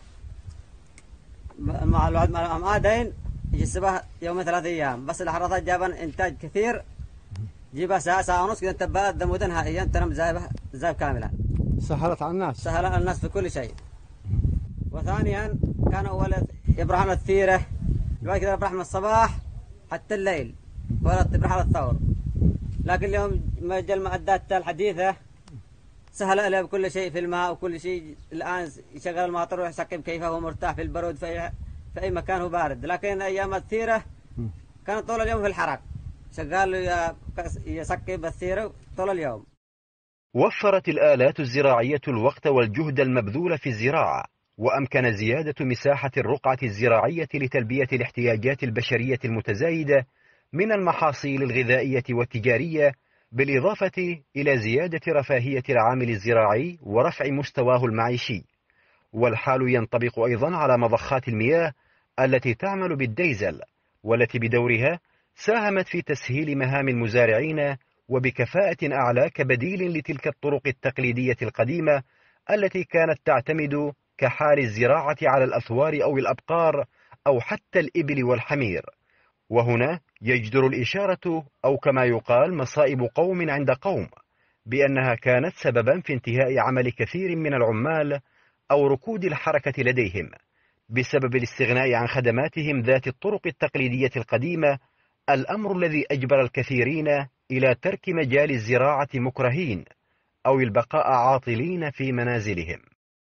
مع الوعد مع العمادين يجسبه يوم 3 أيام، بس الحراثات جابن إنتاج كثير، جيبها ساعة ونص كذا تبقى دمودا نهائيا تنم زايب كاملا. سهلت على الناس. سهلت على الناس في كل شيء. وثانيا كان أول يبرحون الثيرة، بعد كذا يبرح من الصباح حتى الليل ولا تبرح على الثور. لكن اليوم ما جاء المعدات الحديثة سهل عليه بكل شيء في الماء وكل شيء. الآن يشغل الماطر ويسقم كيفه هو مرتاح في البرود في أي مكان هو بارد. لكن أيام الثيرة كان طول اليوم في الحرق شغال يسقم الثيرة طول اليوم. وفرت الآلات الزراعية الوقت والجهد المبذول في الزراعة، وأمكن زيادة مساحة الرقعة الزراعية لتلبية الاحتياجات البشرية المتزايدة من المحاصيل الغذائية والتجارية، بالإضافة إلى زيادة رفاهية العامل الزراعي ورفع مستواه المعيشي. والحال ينطبق أيضا على مضخات المياه التي تعمل بالديزل، والتي بدورها ساهمت في تسهيل مهام المزارعين وبكفاءة أعلى كبديل لتلك الطرق التقليدية القديمة التي كانت تعتمد كحال الزراعة على الأثوار أو الأبقار أو حتى الإبل والحمير. وهنا يجدر الإشارة أو كما يقال مصائب قوم عند قوم بأنها كانت سببا في انتهاء عمل كثير من العمال أو ركود الحركة لديهم بسبب الاستغناء عن خدماتهم ذات الطرق التقليدية القديمة، الأمر الذي أجبر الكثيرين إلى ترك مجال الزراعة مكرهين أو البقاء عاطلين في منازلهم.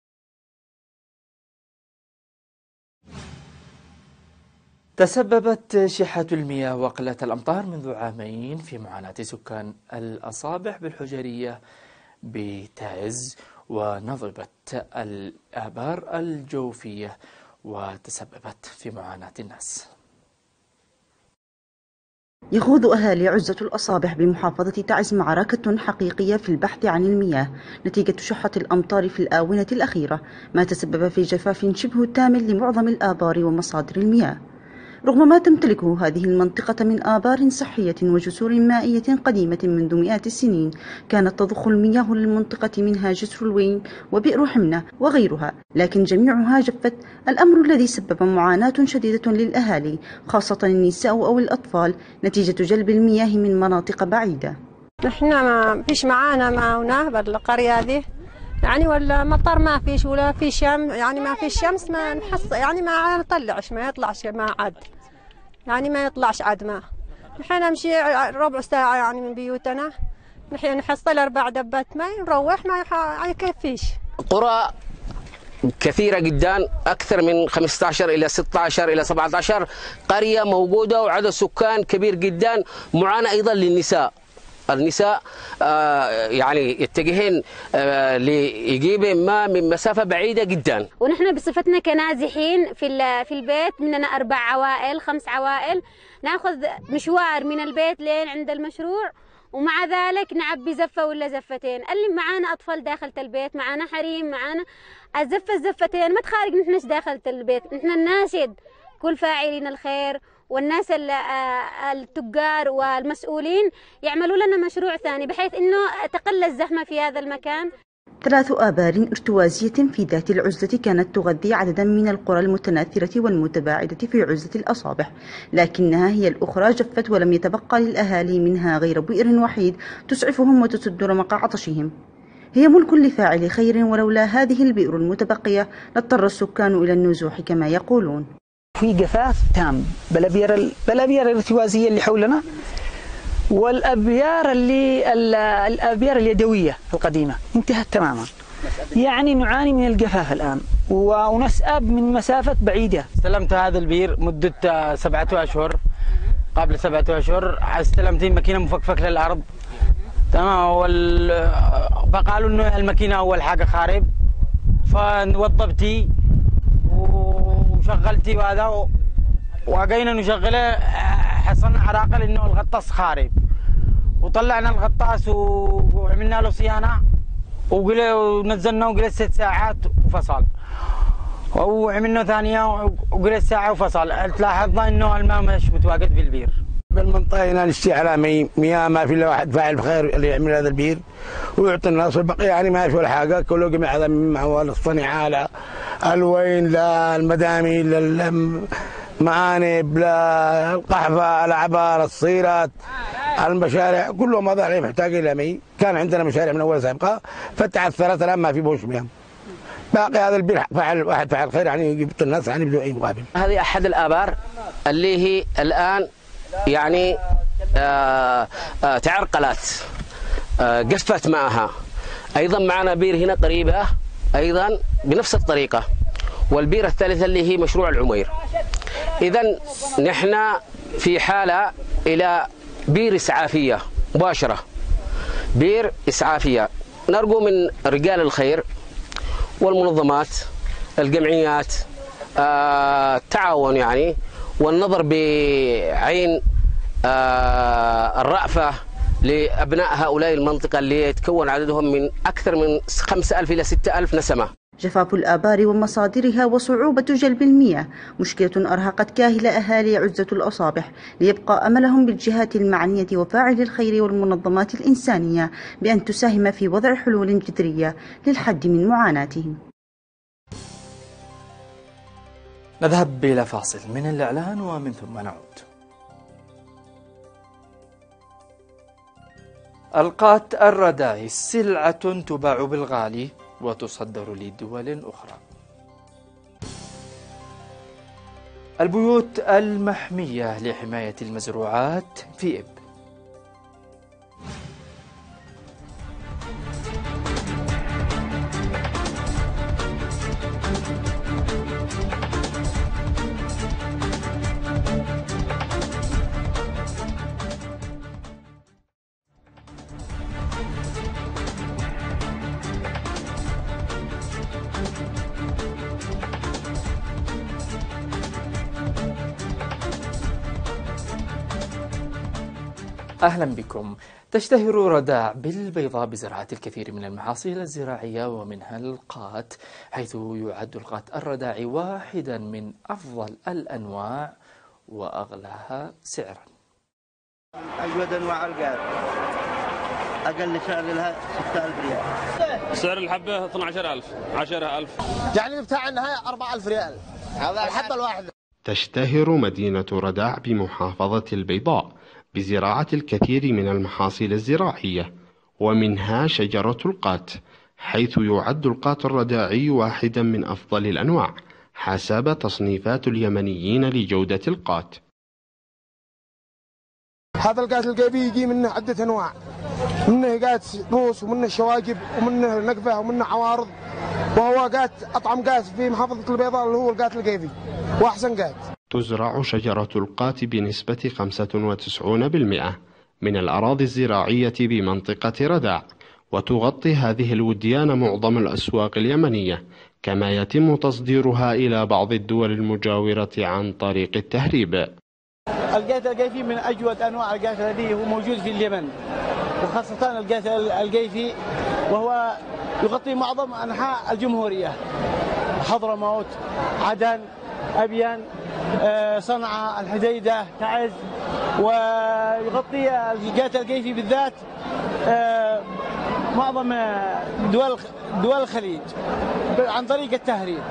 تسببت شحة المياه وقلة الأمطار منذ عامين في معاناة سكان الأصابح بالحجرية بتعز ونضبت الآبار الجوفية وتسببت في معاناة الناس. يخوض أهالي عزة الأصابح بمحافظة تعز معركة حقيقية في البحث عن المياه نتيجة شحة الأمطار في الآونة الأخيرة، ما تسبب في جفاف شبه تام لمعظم الآبار ومصادر المياه. رغم ما تمتلكه هذه المنطقة من آبار صحية وجسور مائية قديمة منذ مئات السنين، كانت تضخ المياه للمنطقة منها جسر الوين وبئر حمنة وغيرها، لكن جميعها جفت، الأمر الذي سبب معاناة شديدة للأهالي خاصة النساء أو الأطفال نتيجة جلب المياه من مناطق بعيدة. نحن ما فيش معانا ماء بالقرية هذه يعني، ولا مطر ما فيش ولا في شمس يعني، ما فيش شمس ما نحص يعني ما نطلعش، ما يطلعش ما عاد يعني، ما يطلعش عاد ما. نحن نمشي ربع ساعة يعني من بيوتنا، نحن نحصل 4 دبات ماء نروح ما يكفيش. قرى كثيرة جدا، أكثر من 15 إلى 16 إلى 17 قرية موجودة وعدد سكان كبير جدا. معاناة أيضا للنساء، النساء يعني يتجهن ليجيب ماء من مسافة بعيدة جدا. ونحن بصفتنا كنازحين في البيت، مننا 4 عوائل 5 عوائل، ناخذ مشوار من البيت لين عند المشروع، ومع ذلك نعبي زفة ولا زفتين. اللي معانا أطفال داخل البيت، معانا حريم، معانا الزفتين ما تخارج نحنش داخل البيت. نحن الناشد كل فاعلين الخير والناس التجار والمسؤولين يعملوا لنا مشروع ثاني بحيث انه تقل الزحمة في هذا المكان. 3 آبار ارتوازية في ذات العزلة كانت تغذي عددا من القرى المتناثرة والمتباعدة في عزلة الأصابح، لكنها هي الأخرى جفت ولم يتبقى للأهالي منها غير بئر وحيد تسعفهم وتسد رمق عطشهم. هي ملك لفاعل خير، ولولا هذه البئر المتبقية لاضطر السكان إلى النزوح كما يقولون. في جفاف تام بالأبيار الارتوازية اللي حولنا، والأبيار الأبيار اليدوية القديمة انتهت تماما، يعني نعاني من الجفاف الآن ونسأب من مسافة بعيدة. استلمت هذا البير مدة 7 أشهر، قبل 7 أشهر استلمت ماكينة مفكفك للأرض، تمام، فقالوا إنه الماكينة أول حاجة خارب، فوضبتي ومشيت وشغلتي وهذا وقينا نشغله حصلنا على الاقل انه الغطاس خارب وطلعنا الغطاس وعملنا له صيانه ونزلنا وقلت 6 ساعات وفصل وعملنا ثانيه وقلت ساعه وفصل. تلاحظنا انه الماء مش متواجد في البير. بالمنطقه هنا نشتي على مياه ما في الا واحد فاعل بخير اللي يعمل هذا البير ويعطي الناس والبقيه يعني ما في ولا حاجه. كله جميع هذا من موال الصناعه لا الوين لا المدامي لا المعانب لا القحفه العبار الصيرات المشاريع كلهم هذا اللي محتاج الى مي. كان عندنا مشاريع من اول سابقه فتعثرت الان ما في بوش مياه. باقي هذا البير فعل واحد فعل خير يعني يجيب الناس يعني بدون اي مقابل. هذه احد الابار اللي هي الان يعني تعرقلت قفت معها. ايضا معنا بير هنا قريبه ايضا بنفس الطريقه، والبير الثالثه اللي هي مشروع العمير. اذا نحن في حاله الى بير اسعافيه مباشره، بير اسعافيه. نرجو من رجال الخير والمنظمات الجمعيات التعاون يعني والنظر بعين الرأفة لأبناء هؤلاء المنطقة اللي يتكون عددهم من أكثر من 5000 إلى 6000 نسمة. جفاف الآبار ومصادرها وصعوبة جلب المياه مشكلة أرهقت كاهل أهالي عزة الأصابح، ليبقى أملهم بالجهات المعنية وفاعل الخير والمنظمات الإنسانية بأن تساهم في وضع حلول جذرية للحد من معاناتهم. نذهب إلى فاصل من الإعلان ومن ثم نعود. القات الرداعي سلعة تباع بالغالي وتصدر لدول أخرى. البيوت المحمية لحماية المزروعات في إب. أهلا بكم. تشتهر رداع بالبيضاء بزراعة الكثير من المحاصيل الزراعية ومنها القات، حيث يعد القات الرداعي واحدا من أفضل الأنواع وأغلاها سعرا. أجود أنواع القات أقل سعر لها 6000 ريال. سعر الحبة 12000 10000 يعني بتاع النهاية 4000 ريال هذا الحبة الواحدة. تشتهر مدينة رداع بمحافظة البيضاء بزراعة الكثير من المحاصيل الزراعية ومنها شجرة القات، حيث يعد القات الرداعي واحدا من أفضل الأنواع حسب تصنيفات اليمنيين لجودة القات. هذا القات القيبي يجي منه عدة أنواع، منه قات روس ومنه شواجب ومنه نقفة ومنه عوارض، وهو قات أطعم قات في محافظة البيضاء اللي هو القات القيبي وأحسن قات. تزرع شجرة القات بنسبة 95% من الأراضي الزراعية بمنطقة رداع، وتغطي هذه الوديان معظم الأسواق اليمنية، كما يتم تصديرها إلى بعض الدول المجاورة عن طريق التهريب. القات القيفي من أجود أنواع القات الذي هو موجود في اليمن، وخاصة القات القيفي وهو يغطي معظم أنحاء الجمهورية، حضرموت، عدن، أبيان، صنعاء، الحديدة، تعز، ويغطي القات القيفي بالذات معظم دول الخليج عن طريق التهريب،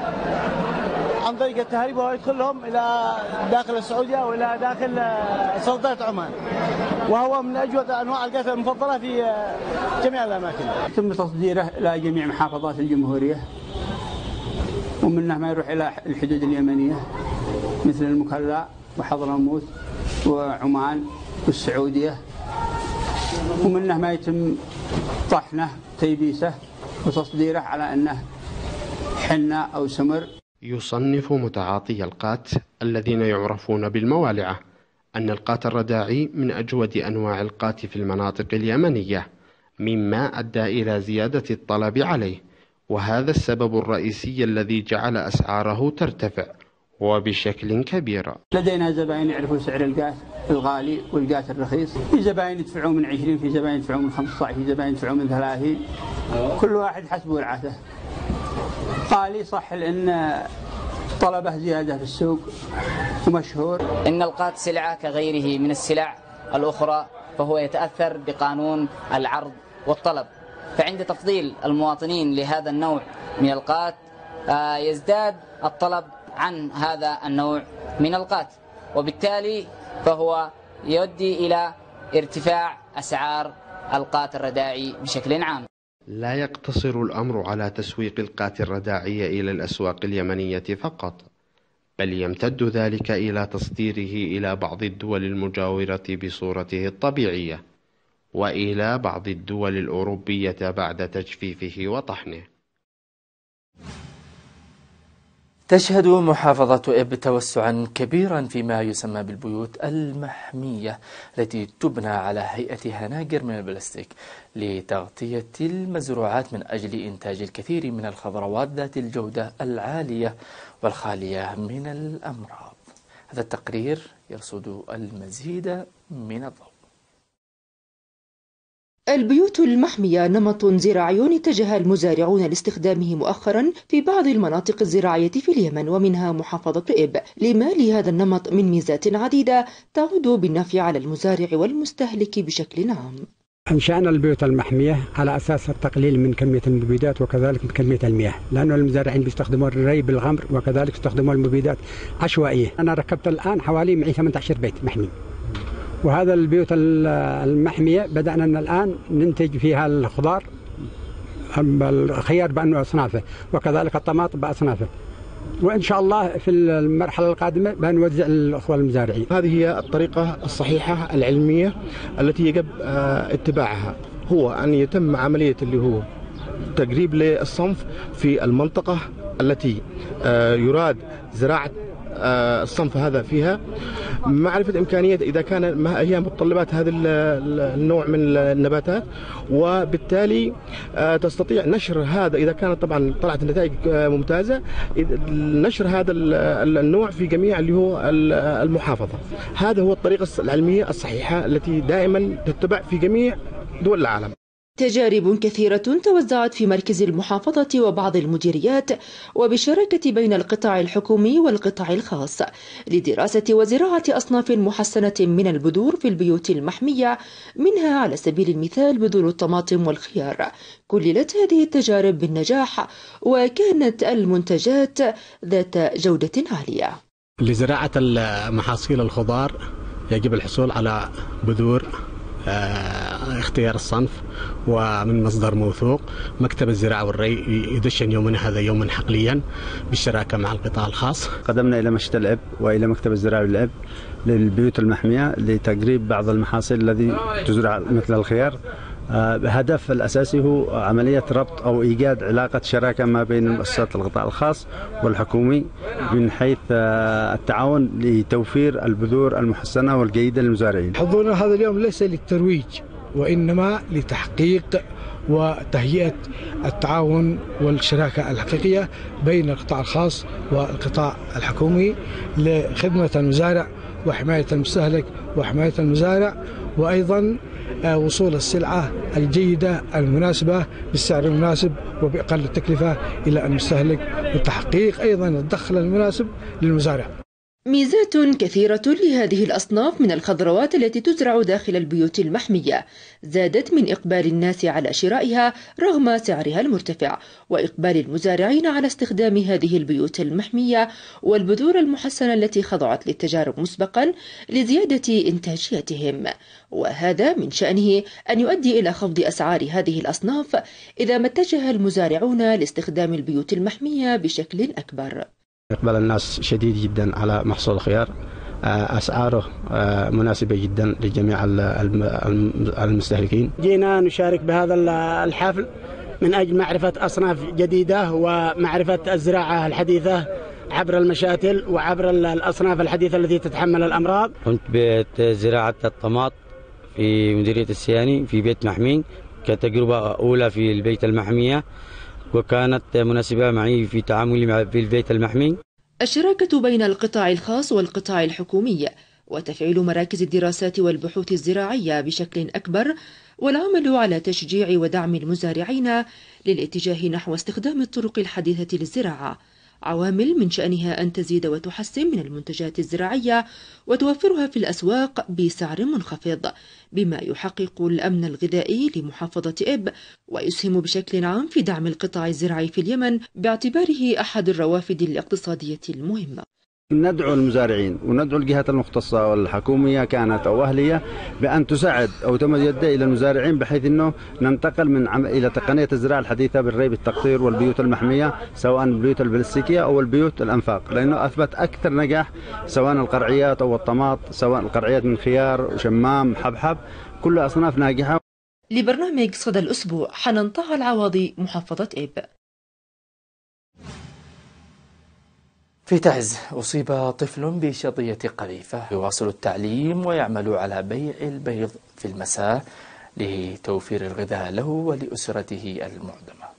وهو يدخل لهم إلى داخل السعودية وإلى داخل سلطنة عمان، وهو من أجود أنواع القات المفضلة في جميع الأماكن. يتم تصديره إلى جميع محافظات الجمهورية، ومنه ما يروح إلى الحدود اليمنية مثل المكلا وحضرموت وعمان والسعودية، ومنه ما يتم طحنه تيبيسه وتصديره على أنه حنة أو سمر. يصنف متعاطي القات الذين يعرفون بالموالعة أن القات الرداعي من أجود أنواع القات في المناطق اليمنية، مما أدى إلى زيادة الطلب عليه، وهذا السبب الرئيسي الذي جعل أسعاره ترتفع وبشكل كبير. لدينا زبائن يعرفوا سعر الغاز الغالي والغاز الرخيص، في زبائن يدفعوا من 20، في زبائن يدفعوا من 15، في زبائن يدفعوا من 30، كل واحد حسب ولعته. غالي صح لأن طلبه زيادة في السوق ومشهور. إن القات سلعة كغيره من السلع الأخرى، فهو يتأثر بقانون العرض والطلب، فعند تفضيل المواطنين لهذا النوع من القات يزداد الطلب عن هذا النوع من القات، وبالتالي فهو يؤدي إلى ارتفاع أسعار القات الرداعي بشكل عام. لا يقتصر الأمر على تسويق القات الرداعي إلى الأسواق اليمنية فقط، بل يمتد ذلك إلى تصديره إلى بعض الدول المجاورة بصورته الطبيعية، وإلى بعض الدول الأوروبية بعد تجفيفه وطحنه. تشهد محافظة إب توسعا كبيرا فيما يسمى بالبيوت المحمية التي تبنى على هيئة هناجر من البلاستيك لتغطية المزروعات من أجل إنتاج الكثير من الخضروات ذات الجودة العالية والخالية من الأمراض. هذا التقرير يرصد المزيد من الضوء. البيوت المحمية نمط زراعي اتجه المزارعون لاستخدامه مؤخرا في بعض المناطق الزراعية في اليمن ومنها محافظة إب، لما لهذا النمط من ميزات عديدة تعود بالنفع على المزارع والمستهلك بشكل عام. أنشأنا البيوت المحمية على أساس التقليل من كمية المبيدات وكذلك من كمية المياه، لأنه المزارعين بيستخدموا الري بالغمر وكذلك يستخدموا المبيدات عشوائية. أنا ركبت الآن حوالي معي 18 بيت محمي، وهذا البيوت المحمية بدأنا الآن ننتج فيها الخضار، الخيار بأنه أصنافه وكذلك الطماطم بأصنافه، وإن شاء الله في المرحلة القادمة بنوزع الأخوة المزارعين. هذه هي الطريقة الصحيحة العلمية التي يجب اتباعها، هو أن يتم عملية اللي هو تقريب للصنف في المنطقة التي يراد زراعة الصنف هذا فيها، معرفة إمكانية إذا كان ما هي متطلبات هذا النوع من النباتات، وبالتالي تستطيع نشر هذا إذا كانت طبعا طلعت النتائج ممتازة، نشر هذا النوع في جميع اللي هو المحافظة. هذا هو الطريقة العلمية الصحيحة التي دائما تتبع في جميع دول العالم. تجارب كثيرة توزعت في مركز المحافظة وبعض المديريات وبالشراكة بين القطاع الحكومي والقطاع الخاص لدراسة وزراعة أصناف محسنة من البذور في البيوت المحمية، منها على سبيل المثال بذور الطماطم والخيار. كللت هذه التجارب بالنجاح وكانت المنتجات ذات جودة عالية. لزراعة محاصيل الخضار يجب الحصول على بذور، اختيار الصنف ومن مصدر موثوق. مكتب الزراعة والري يدشن يومنا هذا يوما حقليا بالشراكة مع القطاع الخاص. قدمنا إلى مشتى الإب وإلى مكتب الزراعة والإب للبيوت المحمية لتقريب بعض المحاصيل التي تزرع مثل الخيار. الهدف الأساسي هو عملية ربط أو إيجاد علاقة شراكة ما بين مؤسسات القطاع الخاص والحكومي من حيث التعاون لتوفير البذور المحسنة والجيدة للمزارعين. حضورنا هذا اليوم ليس للترويج وإنما لتحقيق وتهيئة التعاون والشراكة الحقيقية بين القطاع الخاص والقطاع الحكومي لخدمة المزارع وحماية المستهلك وحماية المزارع، وأيضا وصول السلعة الجيدة المناسبة بالسعر المناسب وبأقل التكلفة إلى المستهلك، وتحقيق أيضا الدخل المناسب للمزارع. ميزات كثيرة لهذه الأصناف من الخضروات التي تزرع داخل البيوت المحمية زادت من إقبال الناس على شرائها رغم سعرها المرتفع، وإقبال المزارعين على استخدام هذه البيوت المحمية والبذور المحسنة التي خضعت للتجارب مسبقا لزيادة إنتاجيتهم، وهذا من شأنه أن يؤدي إلى خفض أسعار هذه الأصناف إذا ما اتجه المزارعون لاستخدام البيوت المحمية بشكل أكبر. إقبال الناس شديد جدا على محصول الخيار، أسعاره مناسبة جدا لجميع المستهلكين. جينا نشارك بهذا الحفل من أجل معرفة أصناف جديدة ومعرفة الزراعة الحديثة عبر المشاتل وعبر الأصناف الحديثة التي تتحمل الأمراض. قمت بزراعة الطماط في مديرية السياني في بيت محمي كتجربة أولى في البيت المحمية، وكانت مناسبة معي في تعاملي في البيت المحمي. الشراكة بين القطاع الخاص والقطاع الحكومي وتفعيل مراكز الدراسات والبحوث الزراعية بشكل أكبر والعمل على تشجيع ودعم المزارعين للاتجاه نحو استخدام الطرق الحديثة للزراعة عوامل من شأنها أن تزيد وتحسن من المنتجات الزراعية وتوفرها في الأسواق بسعر منخفض بما يحقق الأمن الغذائي لمحافظة إب ويسهم بشكل عام في دعم القطاع الزراعي في اليمن باعتباره أحد الروافد الاقتصادية المهمة. ندعو المزارعين وندعو الجهات المختصة والحكومية كانت أو أهلية بأن تساعد أو تمد يدها إلى المزارعين بحيث أنه ننتقل إلى تقنية الزراعة الحديثة بالري بالتقطير والبيوت المحمية سواء البيوت البلاستيكية أو البيوت الأنفاق لأنه أثبت أكثر نجاح سواء القرعيات أو الطماط سواء القرعيات من خيار وشمام حبحب كل أصناف ناجحة. لبرنامج صدى الأسبوع حنان طه العواضي محافظة إب. في تعز أصيب طفل بشظية قذيفة يواصل التعليم ويعمل على بيع البيض في المساء لتوفير الغذاء له ولأسرته المعدمة.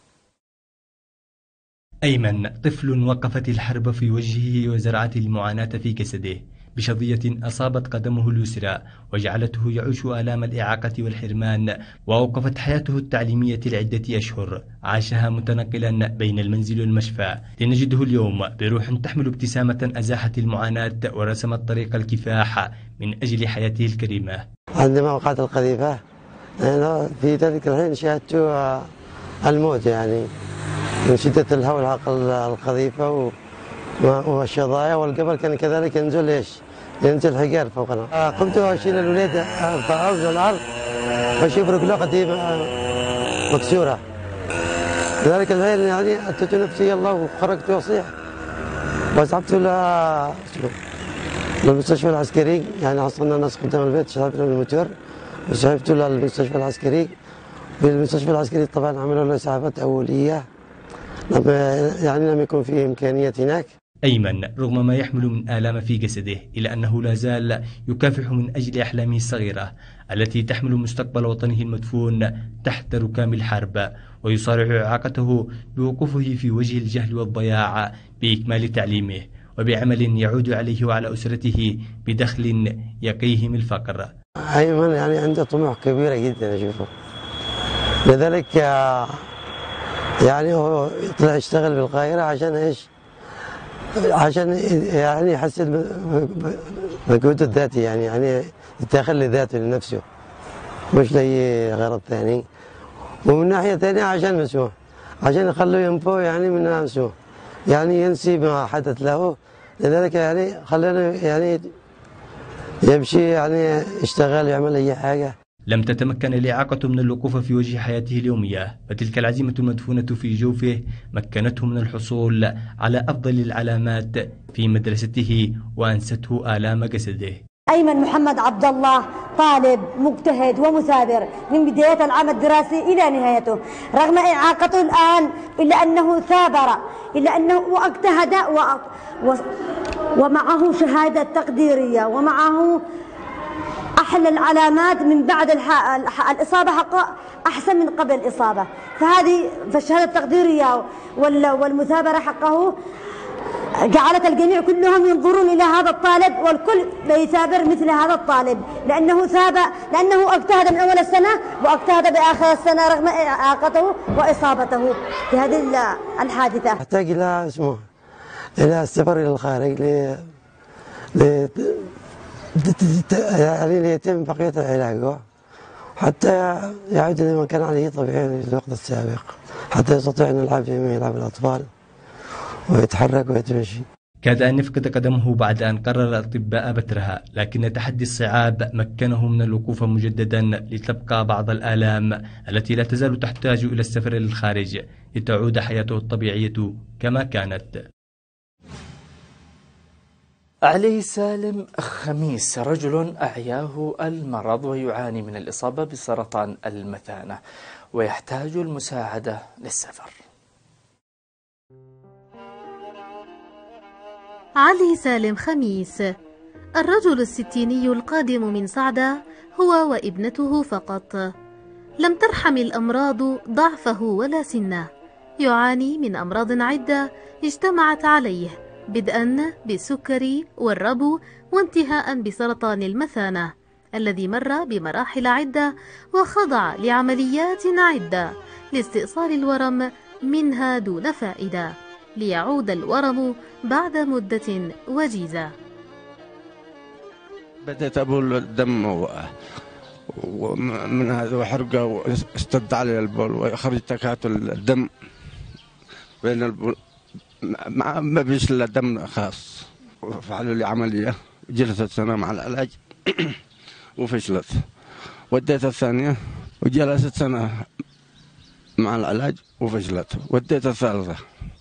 أيمن طفل وقفت الحرب في وجهه وزرعت المعاناة في جسده بشظية أصابت قدمه اليسرى وجعلته يعيش آلام الإعاقة والحرمان وأوقفت حياته التعليمية لعدة أشهر عاشها متنقلا بين المنزل والمشفى لنجده اليوم بروح تحمل ابتسامة أزاحت المعاناة ورسمت طريق الكفاح من أجل حياته الكريمة. عندما وقعت القذيفة أنا في ذلك الحين شاهدت الموت يعني من شدة الهول حق القذيفة والشظايا والقبل كان كذلك ينزل حجار فوقنا. قمت أشيل الولاد ارفعه من الارض واشوف رجله قديمه مكسوره. لذلك الحين يعني اتيت نفسي الله وخرجت واصيح وذهبت للمستشفى العسكري يعني حصلنا ناس قدام البيت شربت له الموتور وسحبت للمستشفى العسكري. بالمستشفى العسكري طبعا عملوا له اسعافات اوليه يعني لم يكن فيه امكانيه هناك. أيمن رغم ما يحمل من آلام في جسده إلا أنه لا زال يكافح من أجل أحلامه الصغيرة التي تحمل مستقبل وطنه المدفون تحت ركام الحرب ويصارع إعاقته بوقوفه في وجه الجهل والضياع بإكمال تعليمه وبعمل يعود عليه وعلى أسرته بدخل يقيه من الفقر. أيمن يعني عنده طموح كبيرة جدا أشوفه لذلك يعني هو يطلع يشتغل بالقاهرة عشان إيش؟ عشان يعني يحسن مجهوده الذاتي يعني يتخلي ذاته لنفسه مش لأي غرض ثاني. ومن ناحية ثانية عشان مسوح عشان يخلوه ينفو يعني من نفسه يعني ينسي ما حدث له. لذلك يعني خلينا يعني يمشي يعني يشتغل يعمل أي حاجة. لم تتمكن الإعاقة من الوقوف في وجه حياته اليومية فتلك العزيمة المدفونة في جوفه مكنته من الحصول على أفضل العلامات في مدرسته وأنسته آلام جسده. أيمن محمد عبد الله طالب مجتهد ومثابر من بداية العام الدراسي إلى نهايته رغم إعاقته الآن إلا أنه ثابر إلا أنه اجتهد ومعه شهادة تقديرية ومعه أحلى العلامات من بعد الإصابة حقه أحسن من قبل الإصابة. فالشهادة التقديرية والمثابرة حقه جعلت الجميع كلهم ينظرون إلى هذا الطالب والكل يثابر مثل هذا الطالب لأنه اجتهد من أول السنة واجتهد بآخر السنة رغم إعاقته وإصابته في هذه الحادثة. أحتاج إلى السفر إلى الخارج يعني ليتم بقية العلاج حتى يعود لما كان عليه طبيعي في الوقت السابق حتى يستطيع أن يلعب فيما يلعب الأطفال ويتحرك ويتمشي. كاد أن يفقد قدمه بعد أن قرر الأطباء بترها لكن تحدي الصعاب مكنه من الوقوف مجددا لتبقى بعض الآلام التي لا تزال تحتاج إلى السفر للخارج لتعود حياته الطبيعية كما كانت. علي سالم خميس رجل أعياه المرض ويعاني من الإصابة بسرطان المثانة ويحتاج المساعدة للسفر. علي سالم خميس الرجل الستيني القادم من صعدة هو وابنته فقط. لم ترحم الأمراض ضعفه ولا سنه، يعاني من أمراض عدة اجتمعت عليه بدءا بالسكري والربو وانتهاء بسرطان المثانة الذي مر بمراحل عدة وخضع لعمليات عدة لاستئصال الورم منها دون فائدة، ليعود الورم بعد مدة وجيزة. بدأت أبول الدم ومن هذا وحرقة واستد علي البول وخرج تكاتل الدم بين البول، ما بيش إلا دم خاص. وفعلوا لي عملية، جلست سنة مع العلاج وفشلت. وديت الثانية وجلست سنة مع العلاج وفشلت. وديت الثالثة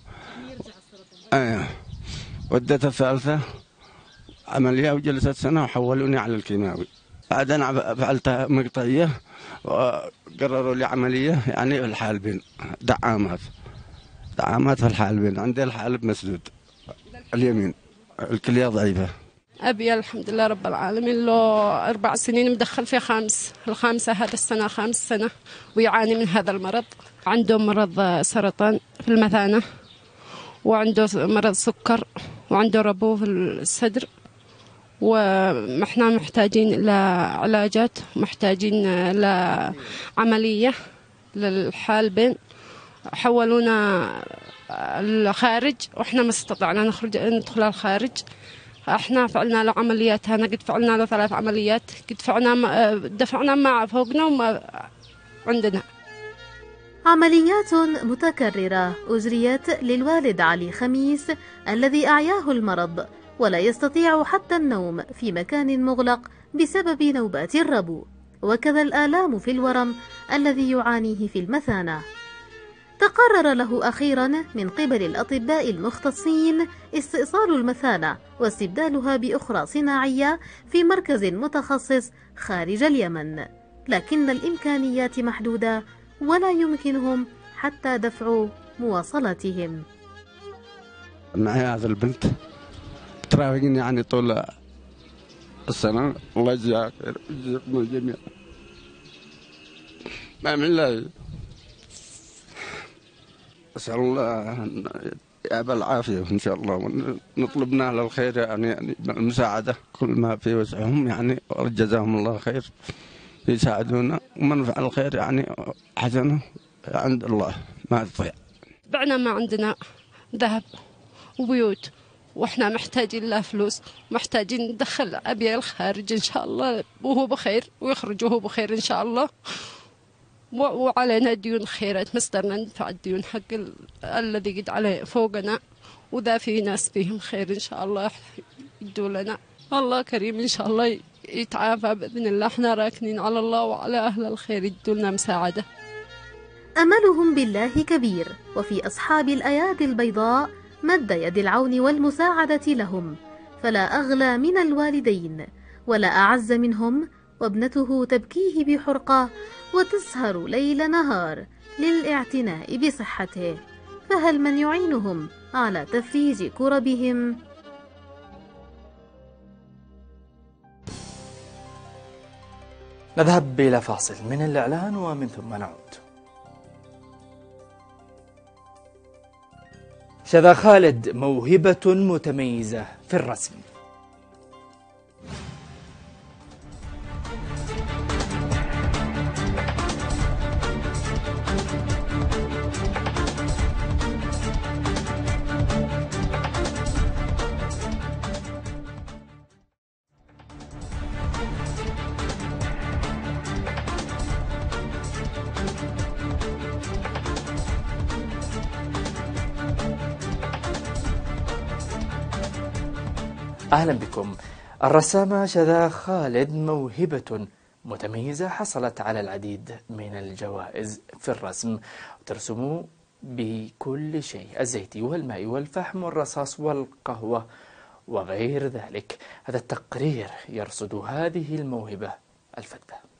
وديت الثالثة عملية وجلست سنة وحولوني على الكيماوي. بعد أنا فعلتها مقطعية وقرروا لي عملية يعني الحالبين، دعامات في الحالبين. عندي الحالب مسدود اليمين، الكلية ضعيفة. أبي الحمد لله رب العالمين له 4 سنين مدخل في الخامسة هذا السنة 5 سنة ويعاني من هذا المرض. عنده مرض سرطان في المثانة وعنده مرض سكر وعنده ربو في الصدر، ونحن محتاجين لعلاجات، محتاجين لعملية للحالبين. حولونا الخارج وإحنا ما استطعنا ندخل الخارج. احنا فعلنا له عمليات، انا قد فعلنا له 3 عمليات، قد دفعنا مع فوقنا وما عندنا. عمليات متكررة أجريت للوالد علي خميس الذي أعياه المرض ولا يستطيع حتى النوم في مكان مغلق بسبب نوبات الربو، وكذا الآلام في الورم الذي يعانيه في المثانة. تقرر له أخيرا من قبل الأطباء المختصين استئصال المثانة واستبدالها بأخرى صناعية في مركز متخصص خارج اليمن، لكن الإمكانيات محدودة ولا يمكنهم حتى دفع مواصلتهم. معي هذا البنت تراويني يعني طول السنة، الله يجزاها خير ويجزاكم الجميع. ما من الله، أسأل الله يعطي العافية إن شاء الله، ونطلبنا للخير يعني المساعدة كل ما في وسعهم يعني، وجزاهم الله خير يساعدونا، ومن فعل الخير يعني حسنه عند الله ما تضيع. بعنا ما عندنا ذهب وبيوت، واحنا محتاجين له فلوس، محتاجين ندخل أبي الخارج إن شاء الله وهو بخير، ويخرج وهو بخير إن شاء الله. وعلينا ديون خيرات، مصدرنا ندفع الديون حق الذي قد عليه فوقنا، وذا في ناس فيهم خير إن شاء الله يدوا لنا. الله كريم إن شاء الله يتعافى بإذن الله. احنا راكنين على الله وعلى أهل الخير يدوا لنا مساعدة. أملهم بالله كبير، وفي أصحاب الأيادي البيضاء مد يد العون والمساعدة لهم، فلا أغلى من الوالدين ولا أعز منهم، وابنته تبكيه بحرقة وتسهر ليل نهار للاعتناء بصحته، فهل من يعينهم على تفريج كربهم؟ نذهب إلى فاصل من الإعلان ومن ثم نعود. شذا خالد موهبة متميزة في الرسم. أهلا بكم. الرسامة شذا خالد موهبة متميزة، حصلت على العديد من الجوائز في الرسم، ترسم بكل شيء، الزيتي والماء والفحم والرصاص والقهوة وغير ذلك. هذا التقرير يرصد هذه الموهبة الفتاة.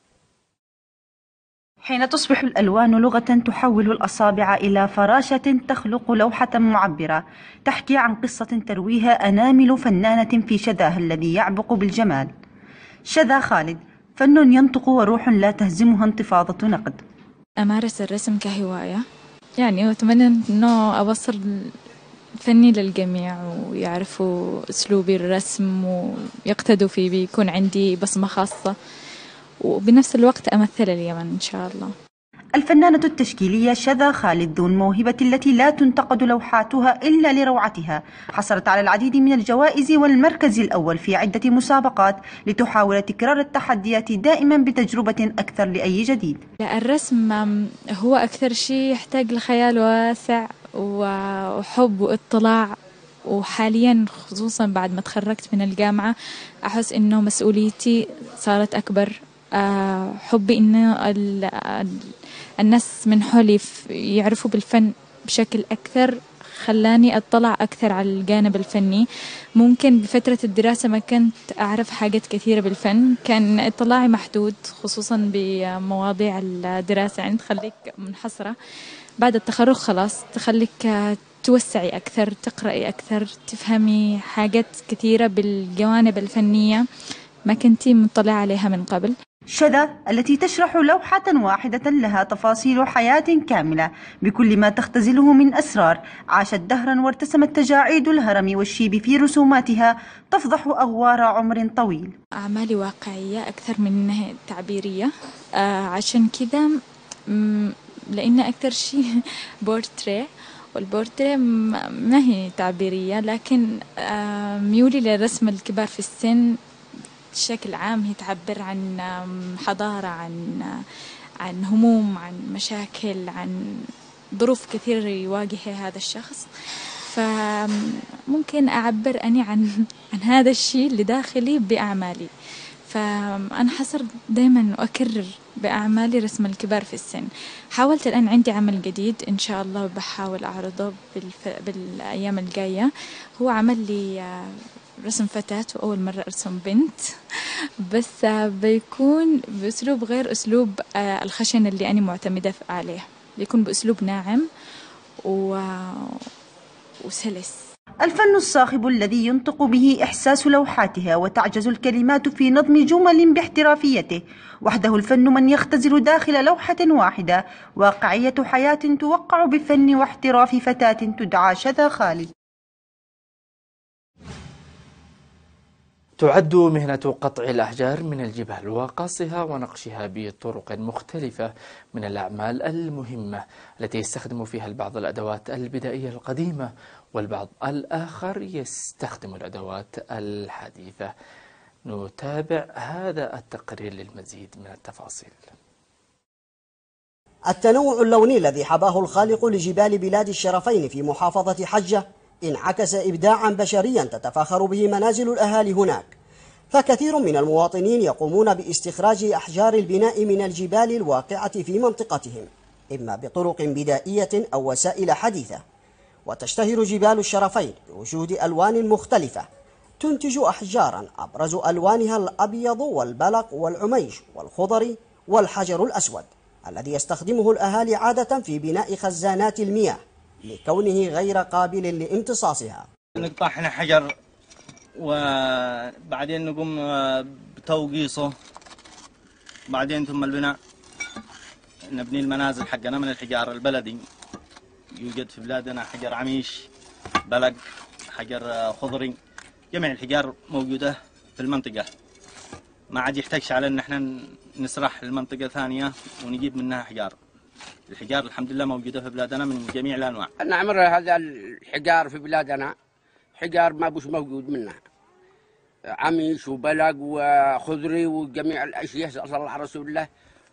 حين تصبح الألوان لغة تحول الأصابع إلى فراشة تخلق لوحة معبرة تحكي عن قصة ترويها أنامل فنانة في شذاها الذي يعبق بالجمال. شذا خالد فن ينطق وروح لا تهزمها انتفاضة نقد. أمارس الرسم كهواية يعني، وأتمنى أنه أوصل فني للجميع ويعرفوا أسلوبي الرسم ويقتدوا فيه، بيكون عندي بصمة خاصة وبنفس الوقت أمثل اليمن إن شاء الله. الفنانة التشكيلية شذا خالد ذو الموهبة التي لا تنتقد لوحاتها إلا لروعتها، حصلت على العديد من الجوائز والمركز الأول في عدة مسابقات لتحاول تكرار التحديات دائما بتجربة أكثر لأي جديد. الرسم هو أكثر شيء يحتاج لخيال واسع وحب واطلاع، وحاليا خصوصا بعد ما تخرجت من الجامعة أحس إنه مسؤوليتي صارت أكبر. حبي إنه الناس من حولي يعرفوا بالفن بشكل أكثر خلاني أطلع أكثر على الجانب الفني. ممكن بفترة الدراسة ما كنت أعرف حاجات كثيرة بالفن، كان اطلاعي محدود خصوصا بمواضيع الدراسة، يعني تخليك منحصرة. بعد التخرج خلاص تخليك توسعي أكثر، تقرأي أكثر، تفهمي حاجات كثيرة بالجوانب الفنية ما كنتي مطلع عليها من قبل. شذا التي تشرح لوحة واحدة لها تفاصيل حياة كاملة بكل ما تختزله من أسرار، عاشت دهرا وارتسمت تجاعيد الهرم والشيب في رسوماتها تفضح أغوار عمر طويل. أعمالي واقعية أكثر من تعبيرية، عشان كذا لأن أكثر شيء بورتريه، والبورتريه ما هي تعبيرية، لكن ميولي للرسم الكبار في السن بشكل عام. هي تعبر عن حضارة، عن هموم، عن مشاكل، عن ظروف كثيرة يواجهها هذا الشخص. فممكن أعبر أني عن هذا الشيء اللي داخلي بأعمالي. فأنا حصر دائما وأكرر بأعمالي رسم الكبار في السن. حاولت الآن عندي عمل جديد إن شاء الله بحاول أعرضه بالأيام الجاية. هو عمل لي رسم فتاة وأول مرة أرسم بنت، بس بيكون بأسلوب غير أسلوب الخشن اللي أنا معتمدة عليه، بيكون بأسلوب ناعم وسلس. الفن الصاخب الذي ينطق به إحساس لوحاتها وتعجز الكلمات في نظم جمل باحترافيته. وحده الفن من يختزل داخل لوحة واحدة واقعية حياة توقع بفن واحتراف فتاة تدعى شذا خالد. تعد مهنة قطع الأحجار من الجبال وقصها ونقشها بطرق مختلفة من الأعمال المهمة التي يستخدم فيها البعض الأدوات البدائية القديمة، والبعض الآخر يستخدم الأدوات الحديثة. نتابع هذا التقرير للمزيد من التفاصيل. التنوع اللوني الذي حباه الخالق لجبال بلاد الشرفين في محافظة حجة انعكس إبداعا بشريا تتفاخر به منازل الأهالي هناك، فكثير من المواطنين يقومون باستخراج أحجار البناء من الجبال الواقعة في منطقتهم، إما بطرق بدائية أو وسائل حديثة. وتشتهر جبال الشرفين بوجود ألوان مختلفة تنتج أحجارا أبرز ألوانها الأبيض والبلق والعميش والخضر والحجر الأسود، الذي يستخدمه الأهالي عادة في بناء خزانات المياه لكونه غير قابل لامتصاصها. نقطع احنا حجر وبعدين نقوم بتوقيصه، بعدين ثم البناء نبني المنازل حقنا من الحجار البلدي. يوجد في بلادنا حجر عميش، بلق، حجر خضري، جميع الحجار موجودة في المنطقة، ما عاد يحتاجش على ان احنا نسرح المنطقة ثانية ونجيب منها حجار. الحجار الحمد لله موجودة في بلادنا من جميع الأنواع. نعمر هذا الحجار في بلادنا حجار ما بوش موجود منها، عميش وبلق وخضري وجميع الأشياء صلى الله على رسول الله،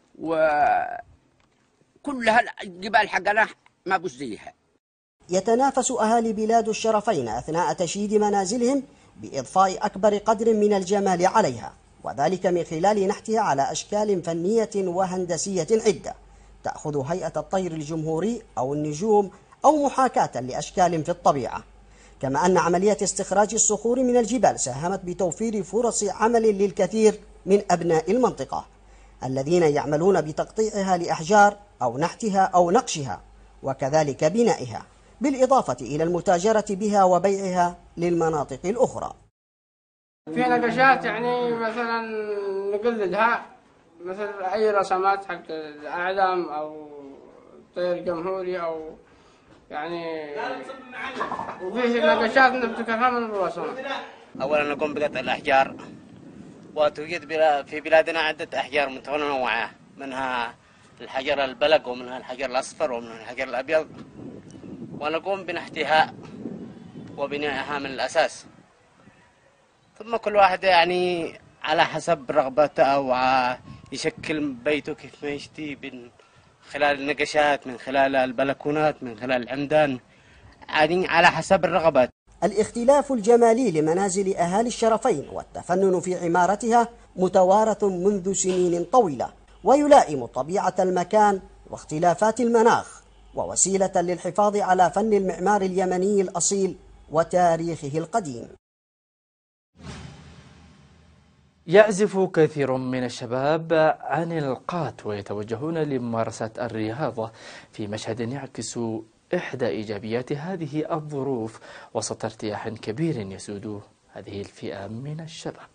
وكلها الجبال حقنا ما بوش زيها. يتنافس أهالي بلاد الشرفين أثناء تشييد منازلهم بإضفاء أكبر قدر من الجمال عليها، وذلك من خلال نحتها على أشكال فنية وهندسية عدة تأخذ هيئة الطير الجمهوري أو النجوم أو محاكاة لأشكال في الطبيعة. كما أن عملية استخراج الصخور من الجبال ساهمت بتوفير فرص عمل للكثير من أبناء المنطقة الذين يعملون بتقطيعها لأحجار أو نحتها أو نقشها وكذلك بنائها، بالإضافة إلى المتاجرة بها وبيعها للمناطق الأخرى. في نقشات يعني مثلا نقلدها، مثل أي رسمات حق الأعلام أو طير جمهوري أو يعني وفيه نقاشات نبتكرها من الوصول. أولا نقوم بقطع الأحجار، وتوجد في بلادنا عدة أحجار متنوعة، منها الحجر البلق ومنها الحجر الأصفر ومنها الحجر الأبيض، ونقوم بنحتها وبنائها من الأساس. ثم كل واحد يعني على حسب رغبته أو يشكل بيته كيف ما يشتي، من خلال النقشات، من خلال البلكونات، من خلال العمدان، يعني على حسب الرغبات. الاختلاف الجمالي لمنازل أهالي الشرفين والتفنن في عمارتها متوارث منذ سنين طويلة، ويلائم طبيعة المكان واختلافات المناخ، ووسيلة للحفاظ على فن المعمار اليمني الأصيل وتاريخه القديم. يعزف كثير من الشباب عن القات ويتوجهون لممارسة الرياضة في مشهد يعكس إحدى إيجابيات هذه الظروف وسط ارتياح كبير يسود هذه الفئة من الشباب.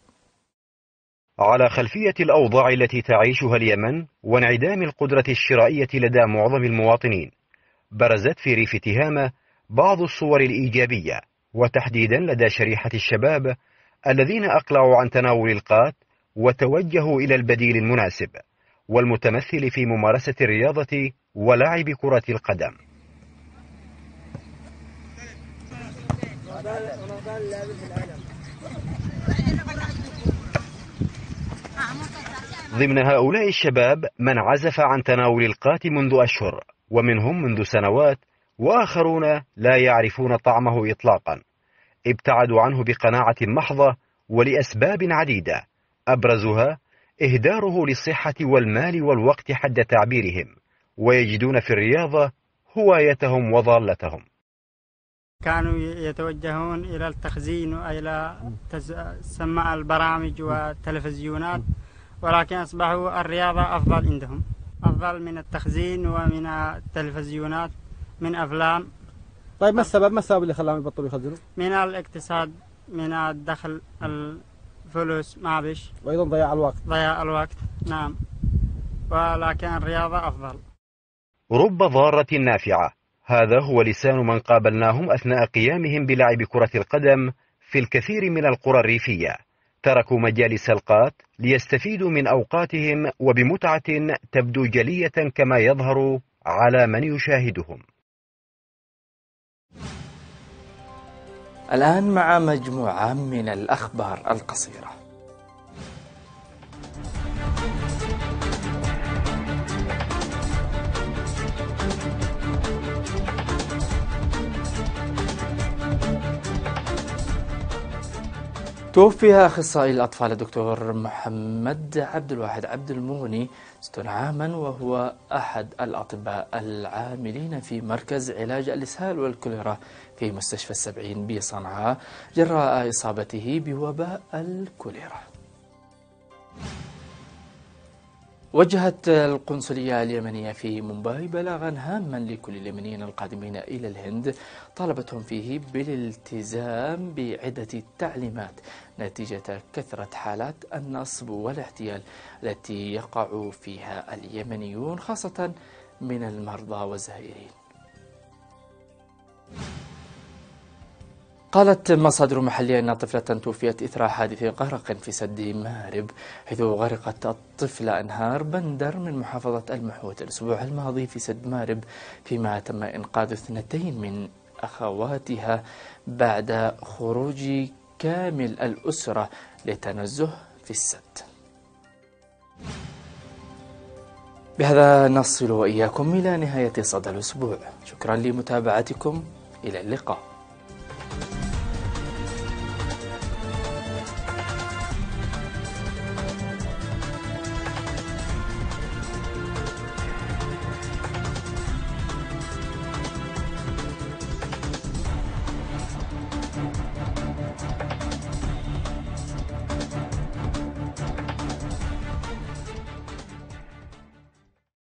على خلفية الأوضاع التي تعيشها اليمن وانعدام القدرة الشرائية لدى معظم المواطنين، برزت في ريف تهامة بعض الصور الإيجابية، وتحديدا لدى شريحة الشباب الذين أقلعوا عن تناول القات وتوجهوا إلى البديل المناسب، والمتمثل في ممارسة الرياضة ولعب كرة القدم. ضمن هؤلاء الشباب من عزف عن تناول القات منذ أشهر، ومنهم منذ سنوات، وآخرون لا يعرفون طعمه إطلاقا، ابتعدوا عنه بقناعة محضة ولأسباب عديدة، أبرزها إهداره للصحة والمال والوقت حد تعبيرهم، ويجدون في الرياضة هوايتهم وضالتهم. كانوا يتوجهون إلى التخزين وإلى سماع البرامج والتلفزيونات، ولكن أصبحوا الرياضة أفضل عندهم، أفضل من التخزين ومن التلفزيونات، من أفلام. طيب ما السبب اللي خلاهم يبطلوا يخزنوا؟ من الاقتصاد، من الدخل، الفلوس ما بيش، وأيضا ضياع الوقت. نعم، ولكن الرياضة أفضل. رب ضارة نافعة، هذا هو لسان من قابلناهم أثناء قيامهم بلعب كرة القدم في الكثير من القرى الريفية. تركوا مجالس القات ليستفيدوا من أوقاتهم وبمتعة تبدو جلية كما يظهر على من يشاهدهم. الآن مع مجموعة من الأخبار القصيرة. توفي أخصائي الأطفال الدكتور محمد عبد الواحد عبد المغني 60 عاما، وهو أحد الأطباء العاملين في مركز علاج الإسهال والكوليرا في مستشفى السبعين بصنعاء جراء إصابته بوباء الكوليرا. وجهت القنصلية اليمنية في مومباي بلاغا هاما لكل اليمنيين القادمين إلى الهند، طالبتهم فيه بالالتزام بعدة تعليمات نتيجة كثرة حالات النصب والاحتيال التي يقع فيها اليمنيون، خاصة من المرضى والزائرين. قالت مصادر محلية أن طفلة توفيت إثر حادث غرق في سد مارب، حيث غرقت الطفلة أنهار بندر من محافظة المحوت الأسبوع الماضي في سد مارب، فيما تم إنقاذ 2 من أخواتها بعد خروج كامل الأسرة للتنزه في السد. بهذا نصل وإياكم إلى نهاية صدى الأسبوع. شكرا لمتابعتكم، إلى اللقاء.